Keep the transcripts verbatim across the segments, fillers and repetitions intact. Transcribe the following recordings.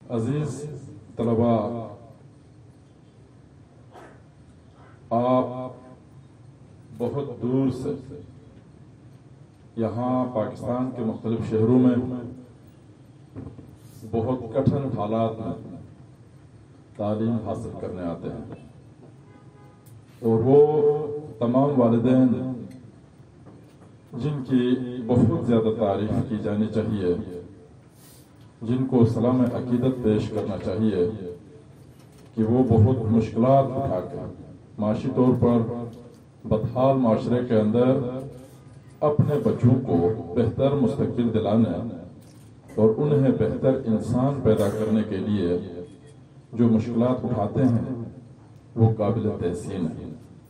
عزیز طلباء، آپ بہت دور سے یہاں پاکستان کے مختلف شہروں میں بہت کٹھن حالات میں تعلیم حاصل کرنے آتے ہیں، اور وہ تمام والدین جن کی بہت زیادہ تعریف کی جانی چاہیے، جن کو سلام عقیدت پیش کرنا چاہیے کہ وہ بہت مشکلات اٹھا کر معاشی طور پر بدحال معاشرے کے اندر اپنے بچوں کو بہتر مستقبل دلانے اور انہیں بہتر انسان پیدا کرنے کے لیے جو مشکلات اٹھاتے ہیں وہ قابل تحسین ہے۔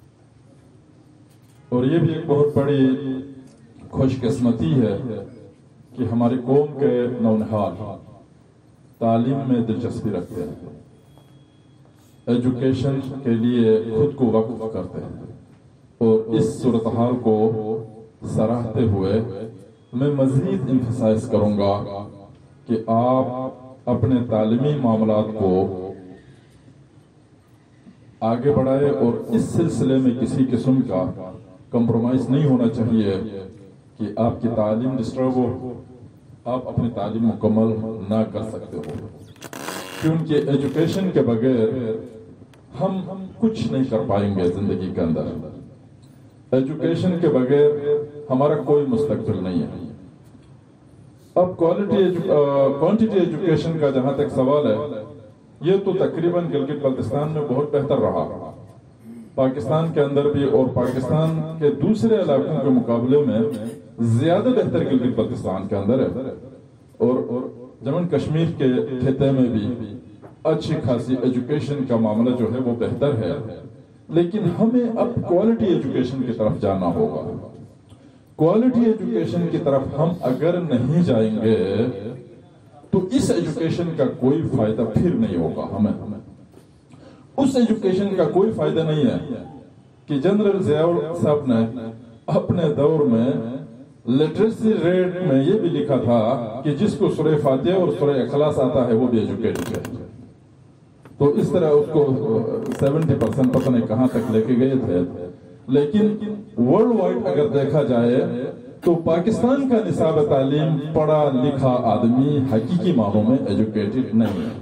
اور یہ بھی ایک بہت بڑی خوش قسمتی ہے کہ ہماری قوم کے نونہال تعلیم میں دلچسپی رکھتے ہیں، ایجوکیشن کے لیے خود کو وقف کرتے ہیں، اور اس صورتحال کو سراہتے ہوئے میں مزید امفسائز کروں گا کہ آپ اپنے تعلیمی معاملات کو آگے بڑھائے اور اس سلسلے میں کسی قسم کا کمپرومائز نہیں ہونا چاہیے کہ آپ کی تعلیم ڈسٹرب ہو، آپ اپنی تعلیم مکمل نہ کر سکتے ہو، کیونکہ ایجوکیشن کے بغیر ہم کچھ نہیں کر پائیں گے زندگی کے اندر۔ ایجوکیشن کے بغیر ہمارا کوئی مستقبل نہیں ہے۔ اب کوالٹی کوانٹٹی ایجوکیشن کا جہاں تک سوال ہے، یہ تو تقریباً گلگت بلتستان میں بہت بہتر رہا، پاکستان کے اندر بھی اور پاکستان کے دوسرے علاقوں کے مقابلے میں زیادہ بہتر گلگت بلتستان کے اندر ہے، اور جموں کشمیر کے خطے میں بھی اچھی خاصی ایجوکیشن کا معاملہ جو ہے وہ بہتر ہے، لیکن ہمیں اب کوالٹی ایجوکیشن کی طرف جانا ہوگا۔ کوالٹی ایجوکیشن کی طرف ہم اگر نہیں جائیں گے تو اس ایجوکیشن کا کوئی فائدہ پھر نہیں ہوگا۔ ہمیں اس ایجوکیشن کا کوئی فائدہ نہیں ہے کہ جنرل ضیاء صاحب نے اپنے دور میں لٹریسی ریٹ میں یہ بھی لکھا تھا کہ جس کو سورہ فاتحہ اور سورہ اخلاص آتا ہے وہ بھی ایجوکیٹڈ ہے، تو اس طرح اس کو سیونٹی پرسنٹ پتہ نہیں کہاں تک لے کے گئے تھے۔ لیکن ورلڈ وائڈ اگر دیکھا جائے تو پاکستان کا نصاب تعلیم پڑھا لکھا آدمی حقیقی معنوں میں ایجوکیٹڈ نہیں ہے۔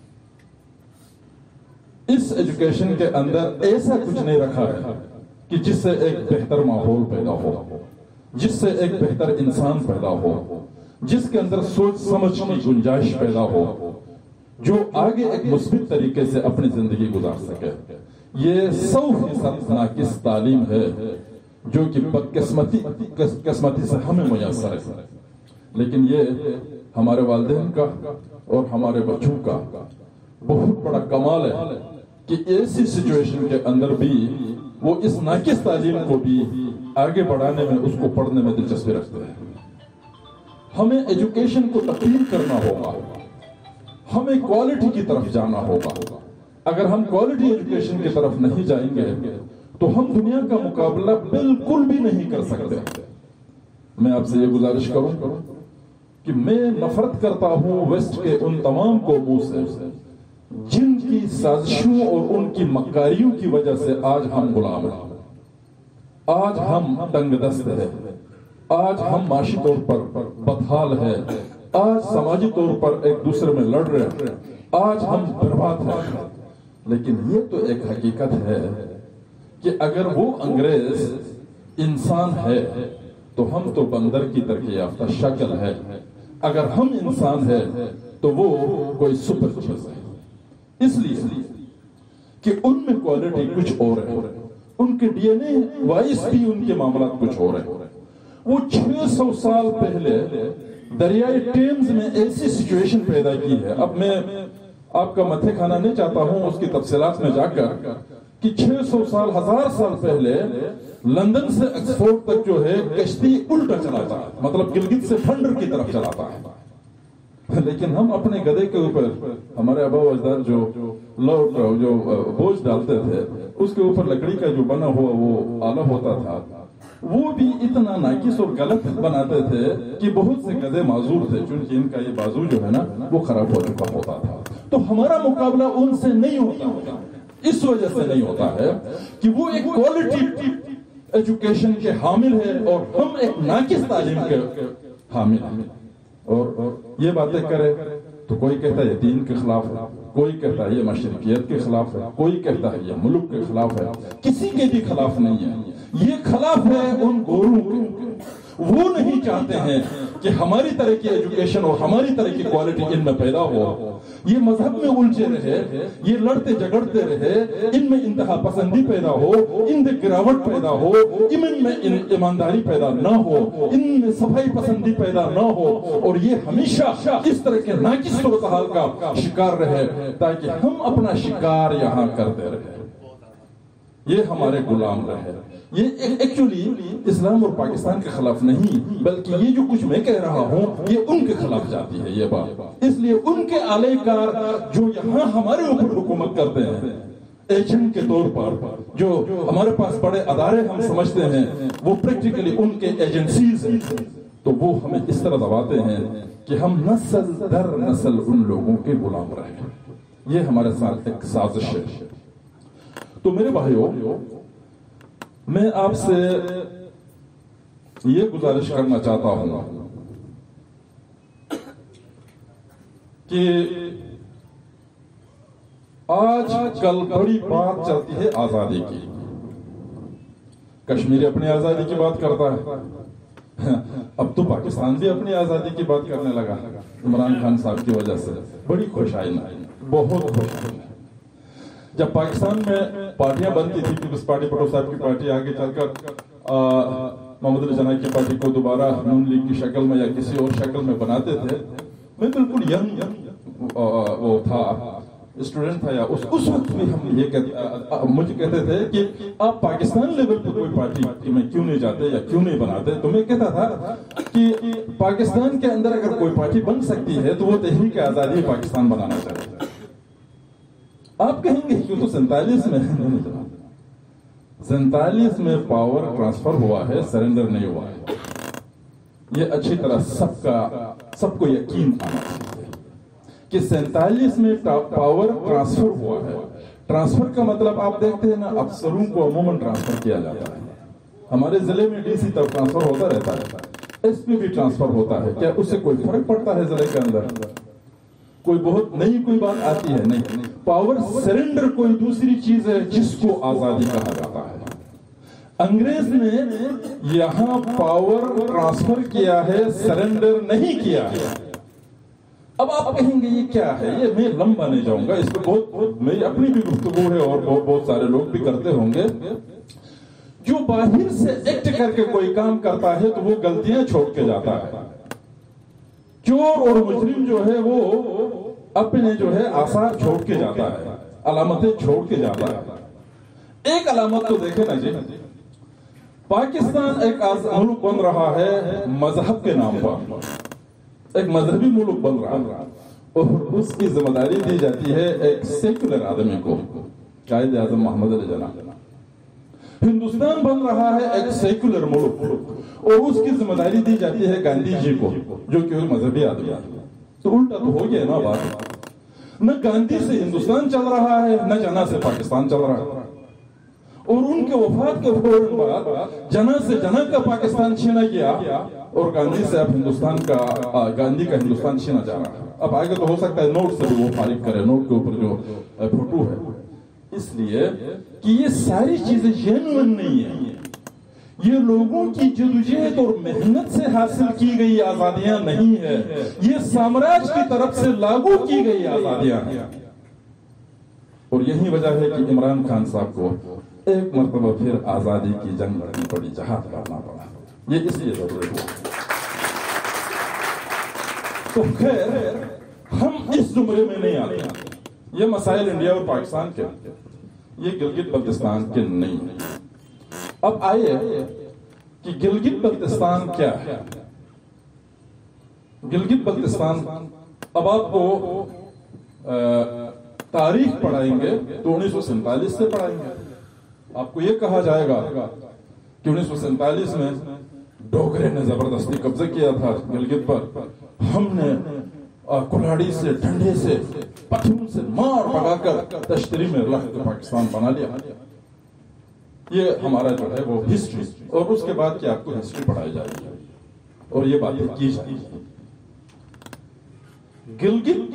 اس ایجوکیشن کے اندر ایسا کچھ نہیں رکھا ہے کہ جس سے ایک بہتر ماحول پیدا ہو، جس سے ایک بہتر انسان پیدا ہو، جس کے اندر سوچ سمجھ کی گنجائش پیدا ہو، جو آگے ایک مثبت طریقے سے اپنی زندگی گزار سکے۔ یہ سو فیصد ناقص تعلیم ہے جو کہ بدقسمتی قسمتی سے ہمیں میسر ہے، لیکن یہ ہمارے والدین کا اور ہمارے بچوں کا بہت بڑا کمال ہے کہ ایسی سچویشن کے اندر بھی وہ اس ناقص تعلیم کو بھی آگے بڑھانے میں، اس کو پڑھنے میں دلچسپی رکھتے ہیں۔ ہمیں ایجوکیشن کو تقسیم کرنا ہوگا، ہمیں کوالٹی کی طرف جانا ہوگا۔ اگر ہم کوالٹی ایجوکیشن کی طرف نہیں جائیں گے تو ہم دنیا کا مقابلہ بالکل بھی نہیں کر سکتے۔ میں آپ سے یہ گزارش کروں کہ میں نفرت کرتا ہوں ویسٹ کے ان تمام قوموں سے جن کی سازشوں اور ان کی مکاریوں کی وجہ سے آج ہم غلام ہیں، آج ہم تنگ دست ہیں، آج ہم معاشی طور پر بدحال ہیں، آج سماجی طور پر ایک دوسرے میں لڑ رہے ہیں، آج ہم برباد ہیں۔ لیکن یہ تو ایک حقیقت ہے کہ اگر وہ انگریز انسان ہے تو ہم تو بندر کی ترقی یافتہ شکل ہے، اگر ہم انسان ہے تو وہ کوئی سپر چیز ہے۔ اس لیے کہ ان میں کوالٹی کچھ اور ہے، ان کے ڈی این اے وائس بھی ان کے معاملات کچھ اور ہے۔ وہ چھ سو سال پہلے دریائے ٹیمز میں ایسی سچویشن پیدا کی ہے۔ اب میں آپ کا متھے کھانا نہیں چاہتا ہوں اس کی تفصیلات میں جا کر کہ چھ سو سال ہزار سال پہلے لندن سے ایکسفورڈ تک جو ہے کشتی الٹا چلاتا ہے، مطلب گلگت سے پھنڈر کی طرف چلاتا ہے، لیکن ہم اپنے گدے کے اوپر، ہمارے آبا و اجداد جو لوٹ جو بوجھ ڈالتے تھے اس کے اوپر لکڑی کا جو بنا ہوا وہ آلہ ہوتا تھا، وہ بھی اتنا ناقص اور غلط بناتے تھے کہ بہت سے گدے معذور تھے، چونکہ ان کا یہ بازو جو ہے نا وہ خراب ہو چکا ہوتا تھا۔ ہمارا مقابلہ ان سے نہیں ہوتا. اس وجہ سے نہیں ہوتا ہے کہ وہ ایک کوالٹی ایجوکیشن کے حامل ہے اور ہم ایک ناقص تعلیم کے حامل ہیں. اور یہ باتیں کرے تو کوئی کہتا ہے یہ دین کے خلاف ہے, کوئی کہتا ہے یہ مشرقیت کے خلاف ہے, کوئی کہتا ہے یہ ملک کے خلاف ہے. کسی کے بھی خلاف نہیں ہے, یہ خلاف ہے ان گوروں کے. وہ نہیں چاہتے ہیں کہ ہماری طرح کی ایجوکیشن اور ہماری طرح کی کوالٹی ان میں پیدا ہو. یہ مذہب میں الجھے رہے, یہ لڑتے جھگڑتے رہے, ان میں انتہا پسندی پیدا ہو, ان میں گراوٹ پیدا ہو, ان میں ایمانداری پیدا نہ ہو, ان میں صفائی پسندی پیدا نہ ہو, اور یہ ہمیشہ اس طرح کے ناقص صورتحال کا شکار رہے تاکہ ہم اپنا شکار یہاں کرتے رہے, یہ ہمارے غلام رہے. یہ ایکچولی اسلام اور پاکستان کے خلاف نہیں, بلکہ یہ جو کچھ میں کہہ رہا ہوں یہ ان کے خلاف جاتی ہے یہ بات. اس لیے ان کے اعلی کار جو یہاں ہمارے اوپر حکومت کرتے ہیں ایجنٹ کے طور پر, جو ہمارے پاس بڑے ادارے ہم سمجھتے ہیں, وہ پریکٹیکلی ان کے ایجنسیز ہیں. تو وہ ہمیں اس طرح دباتے ہیں کہ ہم نسل در نسل ان لوگوں کے غلام رہیں. یہ ہمارے ساتھ ایک سازش ہے. تو میرے بھائیوں, میں آپ سے یہ گزارش کرنا چاہتا ہوں کہ آج کل بڑی بات چلتی ہے آزادی کی. کشمیر اپنی آزادی کی بات کرتا ہے, اب تو پاکستان بھی اپنی آزادی کی بات کرنے لگا عمران خان صاحب کی وجہ سے. بڑی خوشائی نہ, بہت خوشائی. جب پاکستان میں پارٹیاں بنتی تھی, پیپلز پارٹی بھٹو صاحب کی پارٹی آگے چل کر محمد علی جناح کی پارٹی کو دوبارہ نون لیگ کی شکل میں یا کسی اور شکل میں بناتے تھے, میں بالکل ینگ وہ تھا, اسٹوڈنٹ تھا, یا اس اس وقت بھی ہم یہ کہتے, مجھے کہتے تھے کہ آپ پاکستان لیول پہ کوئی پارٹی میں کیوں نہیں جاتے یا کیوں نہیں بناتے. تو میں کہتا تھا کہ پاکستان کے اندر اگر کوئی پارٹی بن سکتی ہے تو وہ تحریک آزادی پاکستان بنانا چاہتے ہیں. آپ کہیں گے کیوں, تو سینتالیس میں سینتالیس میں پاور ٹرانسفر ہوا ہے, سرنڈر نہیں ہوا ہے. یہ اچھی طرح سب کا سب کو یقین آنا چاہیے کہ سینتالیس میں پاور ٹرانسفر ہوا ہے. ٹرانسفر کا مطلب آپ دیکھتے ہیں نا, افسروں کو عموماً ٹرانسفر کیا جاتا ہے. ہمارے ضلع میں ڈی سی تب ٹرانسفر ہوتا رہتا ہے, ایس پی بھی ٹرانسفر ہوتا ہے. کیا اس سے کوئی فرق پڑتا ہے ضلع کے اندر؟ کوئی بہت نئی کوئی بات آتی ہے؟ نہیں. پاور سرنڈر کوئی دوسری چیز ہے جس کو آزادی کہا جاتا ہے. انگریز نے یہاں پاور ٹرانسفر کیا ہے, سرنڈر نہیں کیا ہے. اب آپ کہیں گے یہ کیا ہے, یہ میں لمبا نہیں جاؤں گا, اس پہ بہت بہت میری اپنی بھی گفتگو ہے اور بہت بہت سارے لوگ بھی کرتے ہوں گے. جو باہر سے ایکٹ کر کے کوئی کام کرتا ہے تو وہ غلطیاں چھوڑ کے جاتا ہے. چور اور مجرم جو ہے وہ اپنے جو ہے آثار چھوڑ کے جاتا ہے, علامتیں چھوڑ کے جاتا ہے. ایک علامت تو دیکھیں نا جی, پاکستان ایک ملک بن رہا ہے مذہب کے نام پر, ایک مذہبی ملک بن رہا ہے, اور اس کی ذمہ داری دی جاتی ہے ایک سیکولر آدمی کو, قائد اعظم محمد علی جناح. ہندوستان بن رہا ہے ایک سیکولر ملک, اور اس کی ذمہ داری دی جاتی ہے گاندھی جی کو, جو کہ مذہبی آدمی. تو الٹا تو ہو گیا نا بات. نہ گاندھی سے ہندوستان چل رہا ہے, نہ جناح سے پاکستان چل رہا ہے. اور ان کے وفات کے فوراً بعد جناح سے جناح کا پاکستان چھینا گیا, اور گاندھی سے اب ہندوستان کا گاندھی کا ہندوستان چھینا جا رہا ہے. اب آگے تو ہو سکتا ہے نوٹ سے بھی وہ فارغ کرے, نوٹ کے اوپر جو فوٹو ہے. اس لیے کہ یہ ساری چیزیں جینوئن نہیں ہیں, یہ لوگوں کی جدوجہد اور محنت سے حاصل کی گئی آزادیاں نہیں ہے, یہ سامراج کی طرف سے لاگو کی گئی آزادیاں ہیں. اور یہی وجہ ہے کہ عمران خان صاحب کو ایک مرتبہ پھر آزادی کی جنگ لڑنی پڑی, جہاد کرنا پڑا. یہ اس لیے ضروری ہوا. تو خیر ہم اس زمرے میں نہیں آتے. یہ مسائل انڈیا اور پاکستان کے, یہ گلگت بلتستان کے نہیں. اب آئیے کہ گلگت بلتستان کیا ہے. گلگت بلتستان, اب آپ کو تاریخ پڑھائیں گے تو انیس سو سینتالیس سے پڑھائیں گے. آپ کو یہ کہا جائے گا کہ انیس سو سینتالیس میں ڈوگرے نے زبردستی قبضہ کیا تھا گلگت پر, ہم نے کلاڑی سے ڈنڈے سے پتھروں سے مار بگا کر تشتری میں رکھ کے پاکستان بنا لیا. یہ ہمارا جو ہے وہ ہسٹری، اور اس کے بعد کیا آپ کو ہسٹری پڑھائی جائے گی اور یہ باتیں کی جائیں گی. گلگت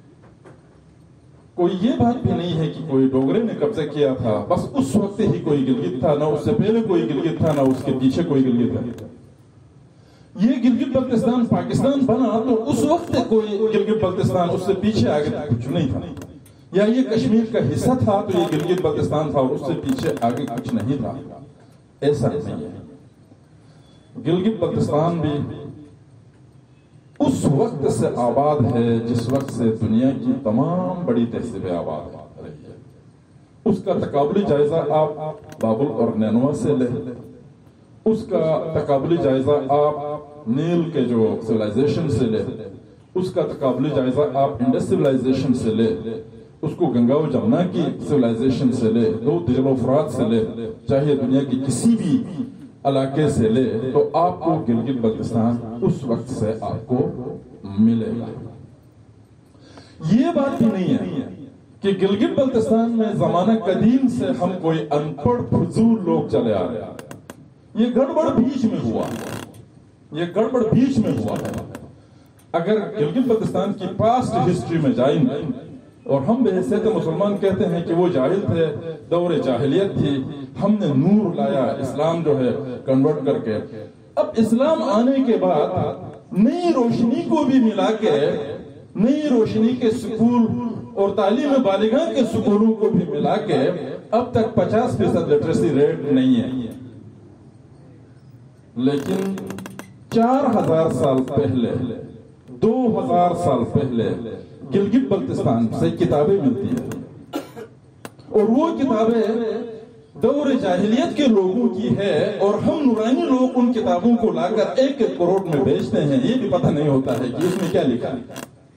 کوئی یہ بات بھی نہیں ہے کہ کوئی ڈوگرے نے قبضہ کیا تھا، بس اس وقت ہی کوئی گلگت تھا، نہ اس سے پہلے کوئی گلگت تھا، نہ اس کے پیچھے کوئی گلگت تھا. یہ گلگت بلتستان پاکستان بنا تو اس وقت کوئی گلگت بلتستان اس سے پیچھے آگے کچھ نہیں تھا، یا یہ کشمیر کا حصہ تھا تو یہ گلگت بلتستان تھا اور اس سے پیچھے آگے کچھ نہیں تھا. ایسا نہیں ہے. گلگت بلتستان بھی اس وقت سے آباد ہے جس وقت سے دنیا کی تمام بڑی تہذیبیں آباد رہی ہے. اس کا تقابلی جائزہ آپ بابل اور نینوا سے لے، اس کا تقابلی جائزہ آپ نیل کے جو سویلائزیشن سے لے، اس کا تقابلی جائزہ آپ انڈس سویلائزیشن سے لے، اس کو گنگا و جمنا کی سویلائزیشن سے لے، دو دجل و فرات سے لے، چاہے دنیا کی کسی بھی علاقے سے لے، تو آپ کو گلگت بلتستان اس وقت سے آپ کو ملے گا. یہ بات بھی نہیں ہے کہ گلگت بلتستان میں زمانہ قدیم سے ہم کوئی ان پڑھ فضول لوگ چلے آ رہے ہیں. یہ گڑبڑ بیچ میں ہوا یہ گڑبڑ بیچ میں ہوا ہے. اگر گلگت بلتستان کی پاسٹ ہسٹری میں جائیں گے اور ہم بحیثیت مسلمان کہتے ہیں کہ وہ جاہل تھے، دور جاہلیت تھی، ہم نے نور لایا، اسلام جو ہے کنورٹ کر کے. اب اسلام آنے کے بعد نئی روشنی کو بھی ملا کے، نئی روشنی کے سکول اور تعلیم بالغاں کے سکولوں کو بھی ملا کے اب تک پچاس فیصد لٹریسی ریٹ نہیں ہے. لیکن چار ہزار سال پہلے، دو ہزار سال پہلے گلگت بلتستان سے کتابیں ملتی ہیں، اور وہ کتابیں دور جاہلیت کے لوگوں کی ہے، اور ہم نورانی لوگ ان کتابوں کو لا کر ایک ایک کروڑ میں بیچتے ہیں. یہ بھی پتہ نہیں ہوتا ہے کہ اس میں کیا لکھا ہے.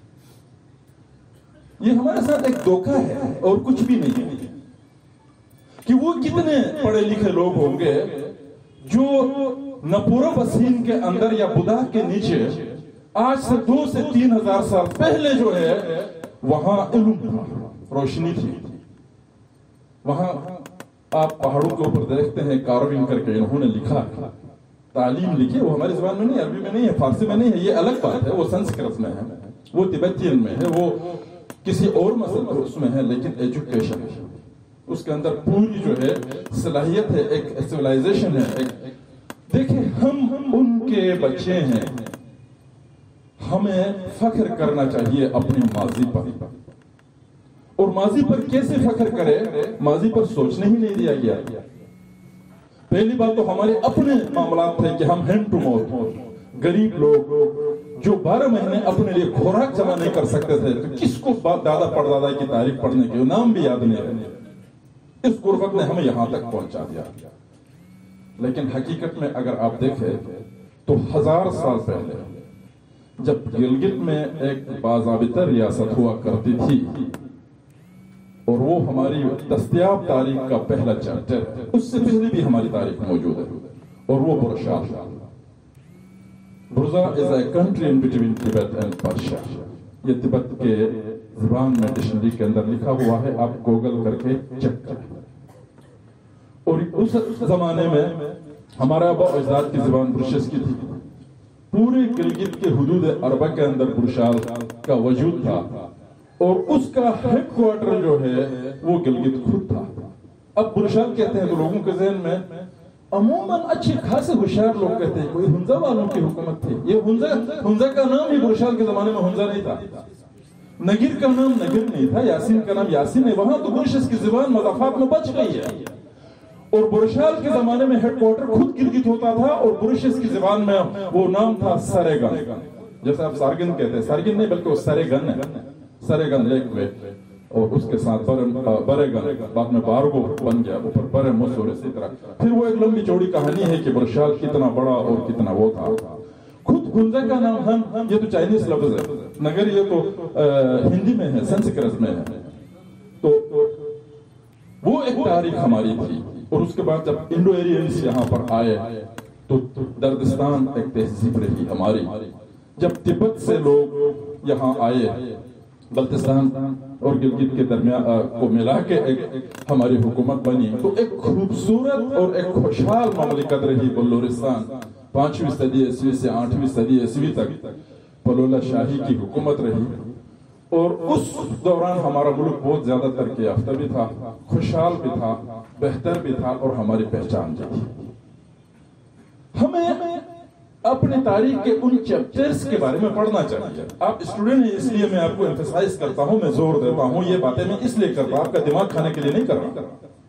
یہ ہمارے ساتھ ایک دھوکہ ہے اور کچھ بھی نہیں ہے. کہ وہ کتنے پڑھے لکھے لوگ ہوں گے جو نپورہ بسین کے اندر یا بدھا کے نیچے آج سے دو سے تین ہزار سال پہلے جو ہے وہاں علم تھا، روشنی تھی. وہاں آپ پہاڑوں کے اوپر دیکھتے ہیں کارونگ کر کے انہوں نے لکھا، تعلیم لکھی. وہ ہماری زبان میں نہیں، عربی میں نہیں ہے، فارسی میں نہیں ہے، یہ الگ بات ہے. وہ سنسکرت میں ہے، وہ تبتین میں ہے، وہ کسی اور مسئلہ اس میں ہے. لیکن ایجوکیشن اس کے اندر پوری جو ہے صلاحیت ہے، ایک سویلائزیشن ہے. ایک دیکھیں، ہم ان کے بچے ہیں، ہمیں فخر کرنا چاہیے اپنے ماضی پر. اور ماضی پر کیسے فخر کرے؟ ماضی پر سوچنے ہی نہیں دیا گیا. پہلی بات تو ہمارے اپنے معاملات تھے کہ ہم ہینڈ ٹو ماؤتھ، غریب لوگ جو بارہ مہینے اپنے لیے خوراک جمع نہیں کر سکتے تھے، تو کس کو دادا پردادا کی تاریخ پڑھنے کے نام بھی یاد نہیں رہے. اس غربت نے ہمیں یہاں تک پہنچا دیا. لیکن حقیقت میں اگر آپ دیکھیں تو ہزار سال پہلے جب گلگت میں ایک باضابطہ ریاست ہوا کرتی تھی، اور وہ ہماری دستیاب تاریخ کا پہلا چیپٹر ہے، اس سے پہلے بھی ہماری تاریخ موجود ہے، اور وہ برشال. برزا is a country in between Tibet and Persia. یہ تبت کے زبان میں ڈکشنری کے اندر لکھا ہوا ہے، آپ گوگل کر کے چیک کریں. اور اس زمانے میں ہمارا آبا و اجداد کی زبان برشس کی تھی. پورے گلگت کے حدود اربع کے اندر برشال کا وجود تھا، اور اس کا ہیڈ کوارٹر جو ہے وہ گلگت خود تھا. اب برشال کہتے ہیں تو لوگوں کے ذہن میں عموماً اچھے خاصے ہوشیار لوگ کہتے ہیں کوئی ہنزا والوں کی حکومت تھی. یہ ہنزا ہنزا کا نام ہی برشال کے زمانے میں ہنزا نہیں تھا، نگیر کا نام نگیر نہیں تھا، یاسین کا نام یاسین ہے. وہاں تو برشس کی زبان مضافات میں بچ گئی ہے. اور برشال کے زمانے میں ہیڈ کوارٹر خود گلگت ہوتا تھا، اور برشس کی زبان میں وہ نام تھا سریگن. جیسے آپ سارگن کہتے ہیں، سارگن نہیں بلکہ وہ سریگن ہے، سریگن لیک میں. اور اس کے ساتھ برے گن، بعد میں بارگو بن گیا، اوپر برے مسور. اسی طرح پھر وہ ایک لمبی چوڑی کہانی ہے کہ برشال کتنا بڑا اور کتنا وہ تھا. خود ہنزا کا نام ہم، یہ تو چائنیز لفظ ہے، مگر یہ تو ہندی میں ہے، سنسکرت میں ہے. تو وہ ایک تاریخ ہماری تھی. اور اس کے بعد جب انڈو ایرینز یہاں پر آئے تو دردستان ایک تہذیب رہی ہماری. جب تبت سے لوگ یہاں آئے، بلتستان اور گلگت کے درمیان کو ملا کے ایک ہماری حکومت بنی تو ایک خوبصورت اور ایک خوشحال مملکت رہی بلورستان. پانچویں صدی عیسوی سے آٹھویں صدی عیسوی تک پلولا شاہی کی حکومت رہی اور اس دوران ہمارا ملک بہت زیادہ ترقی یافتہ بھی تھا, خوشحال بھی تھا, بہتر بھی تھا اور ہماری پہچان بھی تھی. ہمیں اپنے تاریخ کے ان چیپٹرز کے بارے میں پڑھنا چاہیے. آپ اسٹوڈنٹ ہیں اس لیے میں آپ کو ایمفیسائز کرتا ہوں, میں زور دیتا ہوں, یہ باتیں میں اس لیے کرتا ہوں, آپ کا دماغ کھانے کے لیے نہیں کر رہا.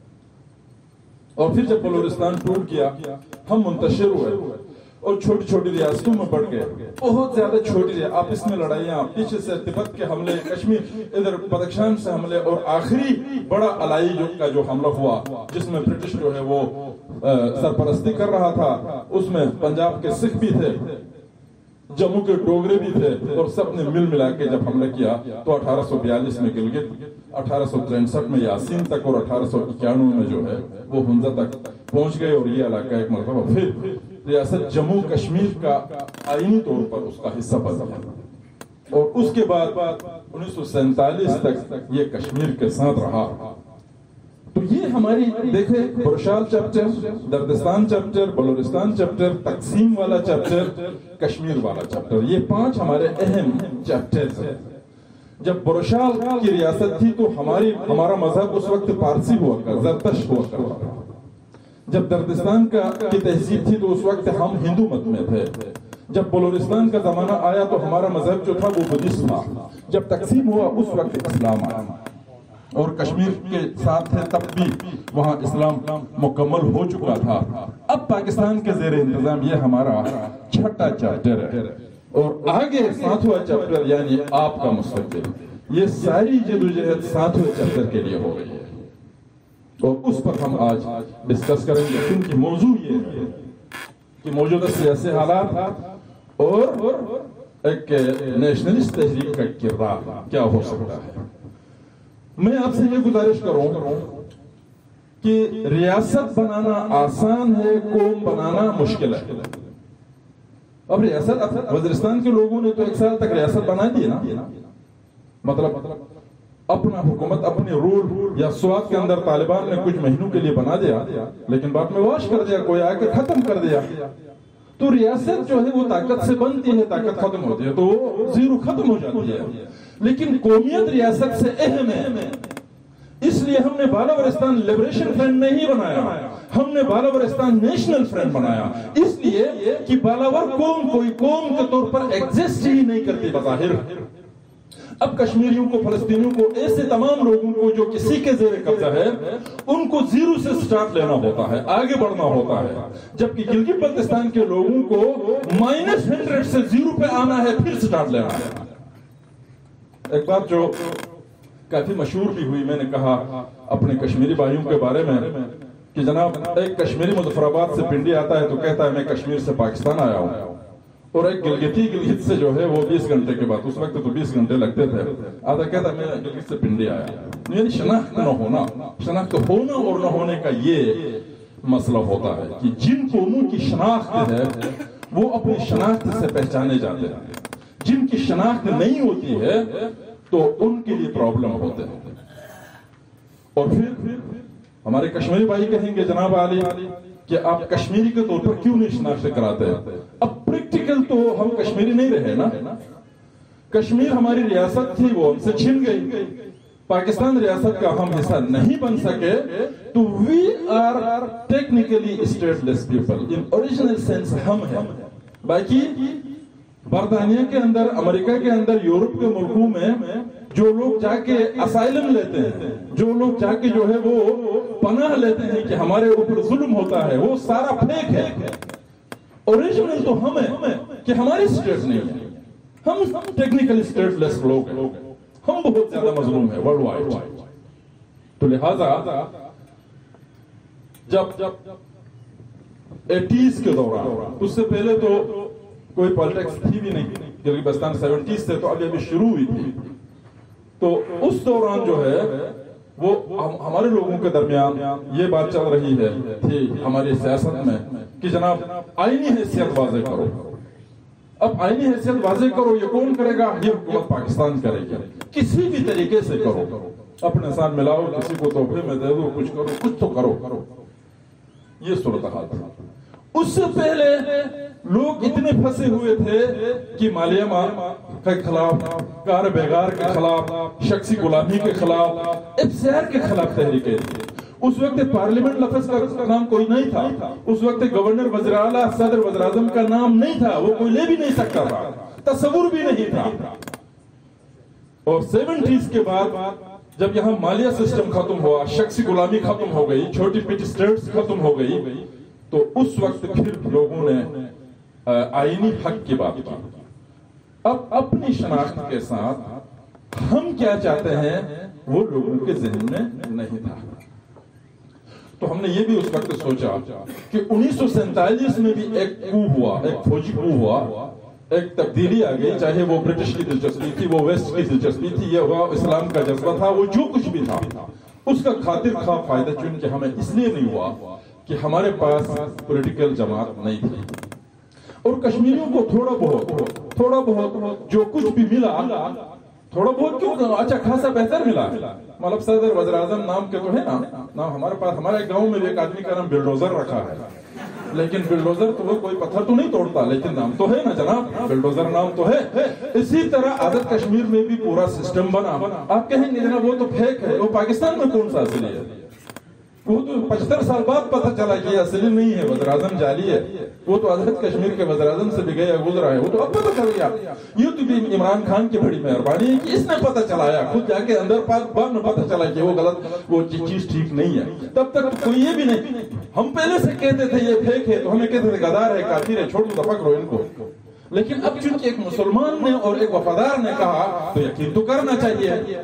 اور پھر جب بلورستان ٹوٹ گیا ہم منتشر ہوئے اور چھوٹی چھوٹی ریاستوں میں بڑھ گئے, بہت زیادہ چھوٹی ہے. آپس میں لڑائیاں, پیچھے سے تبت کے حملے, کشمیر ادھر بدخشان سے حملے, اور آخری بڑا الائی جو کا جو حملہ ہوا جس میں برٹش جو ہے وہ سرپرستی کر رہا تھا, اس میں پنجاب کے سکھ بھی تھے, جموں کے ڈوگرے بھی تھے, اور سب نے مل ملا کے جب حملہ کیا تو اٹھارہ سو بیالیس میں گلگت, اٹھارہ سو تریسٹھ میں یاسین تک اور اٹھارہ سو اکیانوے میں جو ہے وہ ہنزا تک پہنچ گئے. اور یہ علاقہ ایک مرتبہ پھر ریاست جموں کشمیر کا آئینی طور پر اس کا حصہ بن گیا. اور اس کے بعد انیس سو سینتالیس تک یہ کشمیر کے ساتھ رہا. تو یہ ہماری دیکھیں, Brushal chapter, Dardistan chapter, Balawaristan chapter, تقسیم والا چیپٹر, کشمیر والا چیپٹر, یہ پانچ ہمارے اہم چیپٹرز ہیں. جب بروشال کی ریاست تھی تو ہماری ہمارا مذہب اس وقت پارسی ہوا کرتا, زرتش ہوا کرتا تھا. جب دردستان کا کی تہذیب تھی تو اس وقت ہم ہندو مت میں تھے. جب بلورستان کا زمانہ آیا تو ہمارا مذہب جو تھا وہ بدھسٹ تھا. جب تقسیم ہوا اس وقت اسلام آیا, اور کشمیر کے ساتھ تھے تب بھی وہاں اسلام مکمل ہو چکا تھا. اب پاکستان کے زیر انتظام یہ ہمارا چھٹا چیپٹر ہے, اور آگے ساتواں چیپٹر یعنی آپ کا مستقبل, یہ ساری جدوجہد ساتویں چیپٹر کے لیے ہو رہی ہے. اور اس پر ہم آج ڈسکس کریں گے, کیونکہ موضوع یہ ہے کہ موجودہ سیاسی حالات اور ایک نیشنلسٹ تحریک کا کردار کیا ہو سکتا ہے. میں آپ سے یہ گزارش کروں کہ ریاست بنانا آسان ہے, قوم بنانا مشکل ہے. اب ریاست, وزیرستان کے لوگوں نے تو ایک سال تک ریاست بنا دی نا, مطلب اپنا حکومت اپنے رول یا سوات کے اندر طالبان نے کچھ مہینوں کے لیے بنا دیا, لیکن بعد میں واش کر دیا, کوئی آ کے ختم کر دیا. تو ریاست جو ہے وہ طاقت سے بنتی ہے, طاقت ختم ہوتی ہے تو وہ زیرو ختم ہو جاتی ہے. لیکن قومیت ریاست سے اہم ہے, اس لیے ہم نے بالاورستان لبریشن فرنٹ نہیں بنایا, ہم نے بالاورستان نیشنل فرنٹ بنایا. اس لیے کہ بالاور قوم کوئی قوم کے طور پر ایگزسٹ ہی نہیں کرتی بظاہر. اب کشمیریوں کو, فلسطینیوں کو, ایسے تمام لوگوں کو جو کسی کے زیر قبضہ ہے, ان کو زیرو سے سٹارٹ لینا ہوتا ہے, آگے بڑھنا ہوتا ہے. جبکہ گلگت بلتستان کے لوگوں کو مائنس ہنڈریڈ سے زیرو پہ آنا ہے, پھر سٹارٹ لینا ہے. ایک بات جو کافی مشہور بھی ہوئی, میں نے کہا اپنے کشمیری بھائیوں کے بارے میں کہ جناب ایک کشمیری مظفر آباد سے پنڈی آتا ہے تو کہتا ہے میں کشمیر سے پاکستان آیا ہوں, اور ایک گلگتی گلگت سے جو ہے وہ بیس گھنٹے کے بعد, اس وقت تو بیس گھنٹے لگتے تھے, آتا کہتا ہے میں گلگت سے پنڈی آیا. یعنی شناخت نہ ہونا, شناخت ہونا اور نہ ہونے کا یہ مسئلہ ہوتا ہے کہ جن قوموں کی شناخت ہے وہ اپنی شناخت سے پہچانے جاتے ہیں, جن کی شناخت نہیں ہوتی ہے تو ان کے لیے پرابلم ہوتے ہیں. اور پھر ہمارے کشمیری بھائی کہیں گے جناب عالی کہ آپ کشمیری کے طور پر کیوں نہیں شناخت کراتے ہیں. اب پریکٹیکل تو ہم کشمیری نہیں رہے نا, کشمیر ہماری ریاست تھی وہ ہم سے چھن گئی, پاکستان ریاست کا ہم حصہ نہیں بن سکے, تو we are technically stateless people, in original sense ہم ہیں. باقی برطانیہ کے اندر, امریکہ کے اندر, یورپ کے ملکوں میں جو لوگ جا کے اسائلم لیتے ہیں, جو لوگ جا کے جو ہے وہ پناہ لیتے ہیں کہ ہمارے اوپر ظلم ہوتا ہے, وہ سارا فیک ہے. اوریجنل تو ہم ہیں کہ ہماری اسٹیٹ نہیں ہے, ہم ٹیکنیکل اسٹیٹ لیس لوگ ہیں, ہم بہت زیادہ مظلوم ہیں ورلڈ وائڈ. تو لہذا جب ایٹیز کے دوران, اس سے پہلے تو کوئی پالیٹکس تھی بھی نہیں, گلگت بلتستان سیونٹیز سے تو ابھی ابھی شروع ہوئی تھی, تو اس دوران جو ہے وہ ہمارے لوگوں کے درمیان یہ بات چل رہی ہے تھی ہماری سیاست میں کہ جناب آئینی حیثیت واضح کرو. اب آئینی حیثیت واضح کرو, یہ کون کرے گا؟ یہ حکومت پاکستان کرے گی. کسی بھی طریقے سے کرو، اپنے ساتھ ملاؤ، کسی کو تحفے میں دے دو، کچھ کرو، کچھ تو کرو کرو یہ صورتحال تھا۔ اس سے پہلے لوگ اتنے پھنسے ہوئے تھے کہ مالیہ کے خلاف، کار بیگار کے خلاف، شخصی غلامی کے خلاف، ایف سی آر کے خلاف تحریکیں تھی۔ اس وقت پارلیمنٹ لفظ کا نام کوئی نہیں تھا، اس وقت گورنر، وزیر اعلیٰ، صدر، وزیر اعظم کا نام نہیں تھا، وہ کوئی لے بھی نہیں سکتا تھا، تصور بھی نہیں تھا۔ اور سیونٹیز کے بعد جب یہاں مالیہ سسٹم ختم ہوا، شخصی غلامی ختم ہو گئی، چھوٹی پیٹی سٹیٹس ختم ہو گئی، تو اس وقت پھر لوگوں نے آئینی حق کی بات کی۔ اب اپنی شناخت کے ساتھ ہم کیا چاہتے ہیں وہ لوگوں کے ذہن میں نہیں تھا۔ تو ہم نے یہ بھی اس وقت سوچا کہ انیس سو سینتالیس میں بھی ایک کو ہوا، ایک فوجی کو ہوا، ایک تبدیلی آ گئی، چاہے وہ برٹش کی دلچسپی تھی، وہ ویسٹ کی دلچسپی تھی، یہ ہوا اسلام کا جذبہ تھا، وہ جو کچھ بھی تھا، اس کا خاطر خواہ فائدہ چن کے ہمیں اس لیے نہیں ہوا کہ ہمارے پاس پولیٹیکل جماعت نہیں تھی، اور کشمیریوں کو تھوڑا بہت تھوڑا بہت جو کچھ بھی ملا، تھوڑا بہت کیوں، اچھا خاصا بہتر ملا۔ مطلب صدر، وزیر اعظم نام کے تو ہے نا، نام ہمارے پاس، ہمارے گاؤں میں ایک آدمی کا نام بلڈوزر رکھا ہے، لیکن بلڈوزر تو وہ کوئی پتھر تو نہیں توڑتا، لیکن نام تو ہے نا جناب، بلڈوزر نام تو ہے۔ اسی طرح آزاد کشمیر میں بھی پورا سسٹم بنا۔ آپ کہیں گے جناب وہ تو فیک ہے، وہ پاکستان میں کون سا اصلی ہے؟ وہ تو پچہتر سال بعد پتہ چلا کہ اصلی نہیں ہے، وزیر اعظم جعلی ہے، وہ تو آزاد کشمیر کے وزیر اعظم سے بھی گیا گزرا ہے، وہ تو اب پتہ چل گیا۔ یہ تو بھی عمران خان کی بڑی مہربانی ہے کہ اس نے پتہ چلایا، خود جا کے اندر پاک بعد میں پتہ چلا کہ وہ غلط، وہ چیز ٹھیک نہیں ہے۔ تب تک کوئی یہ بھی نہیں، ہم پہلے سے کہتے تھے یہ فیک ہے، تو ہمیں کہتے تھے غدار ہے، کافر ہے، چھوڑ دو، دفع کرو ان کو۔ لیکن اب چونکہ ایک مسلمان نے اور ایک وفادار نے کہا تو یقین تو کرنا چاہیے۔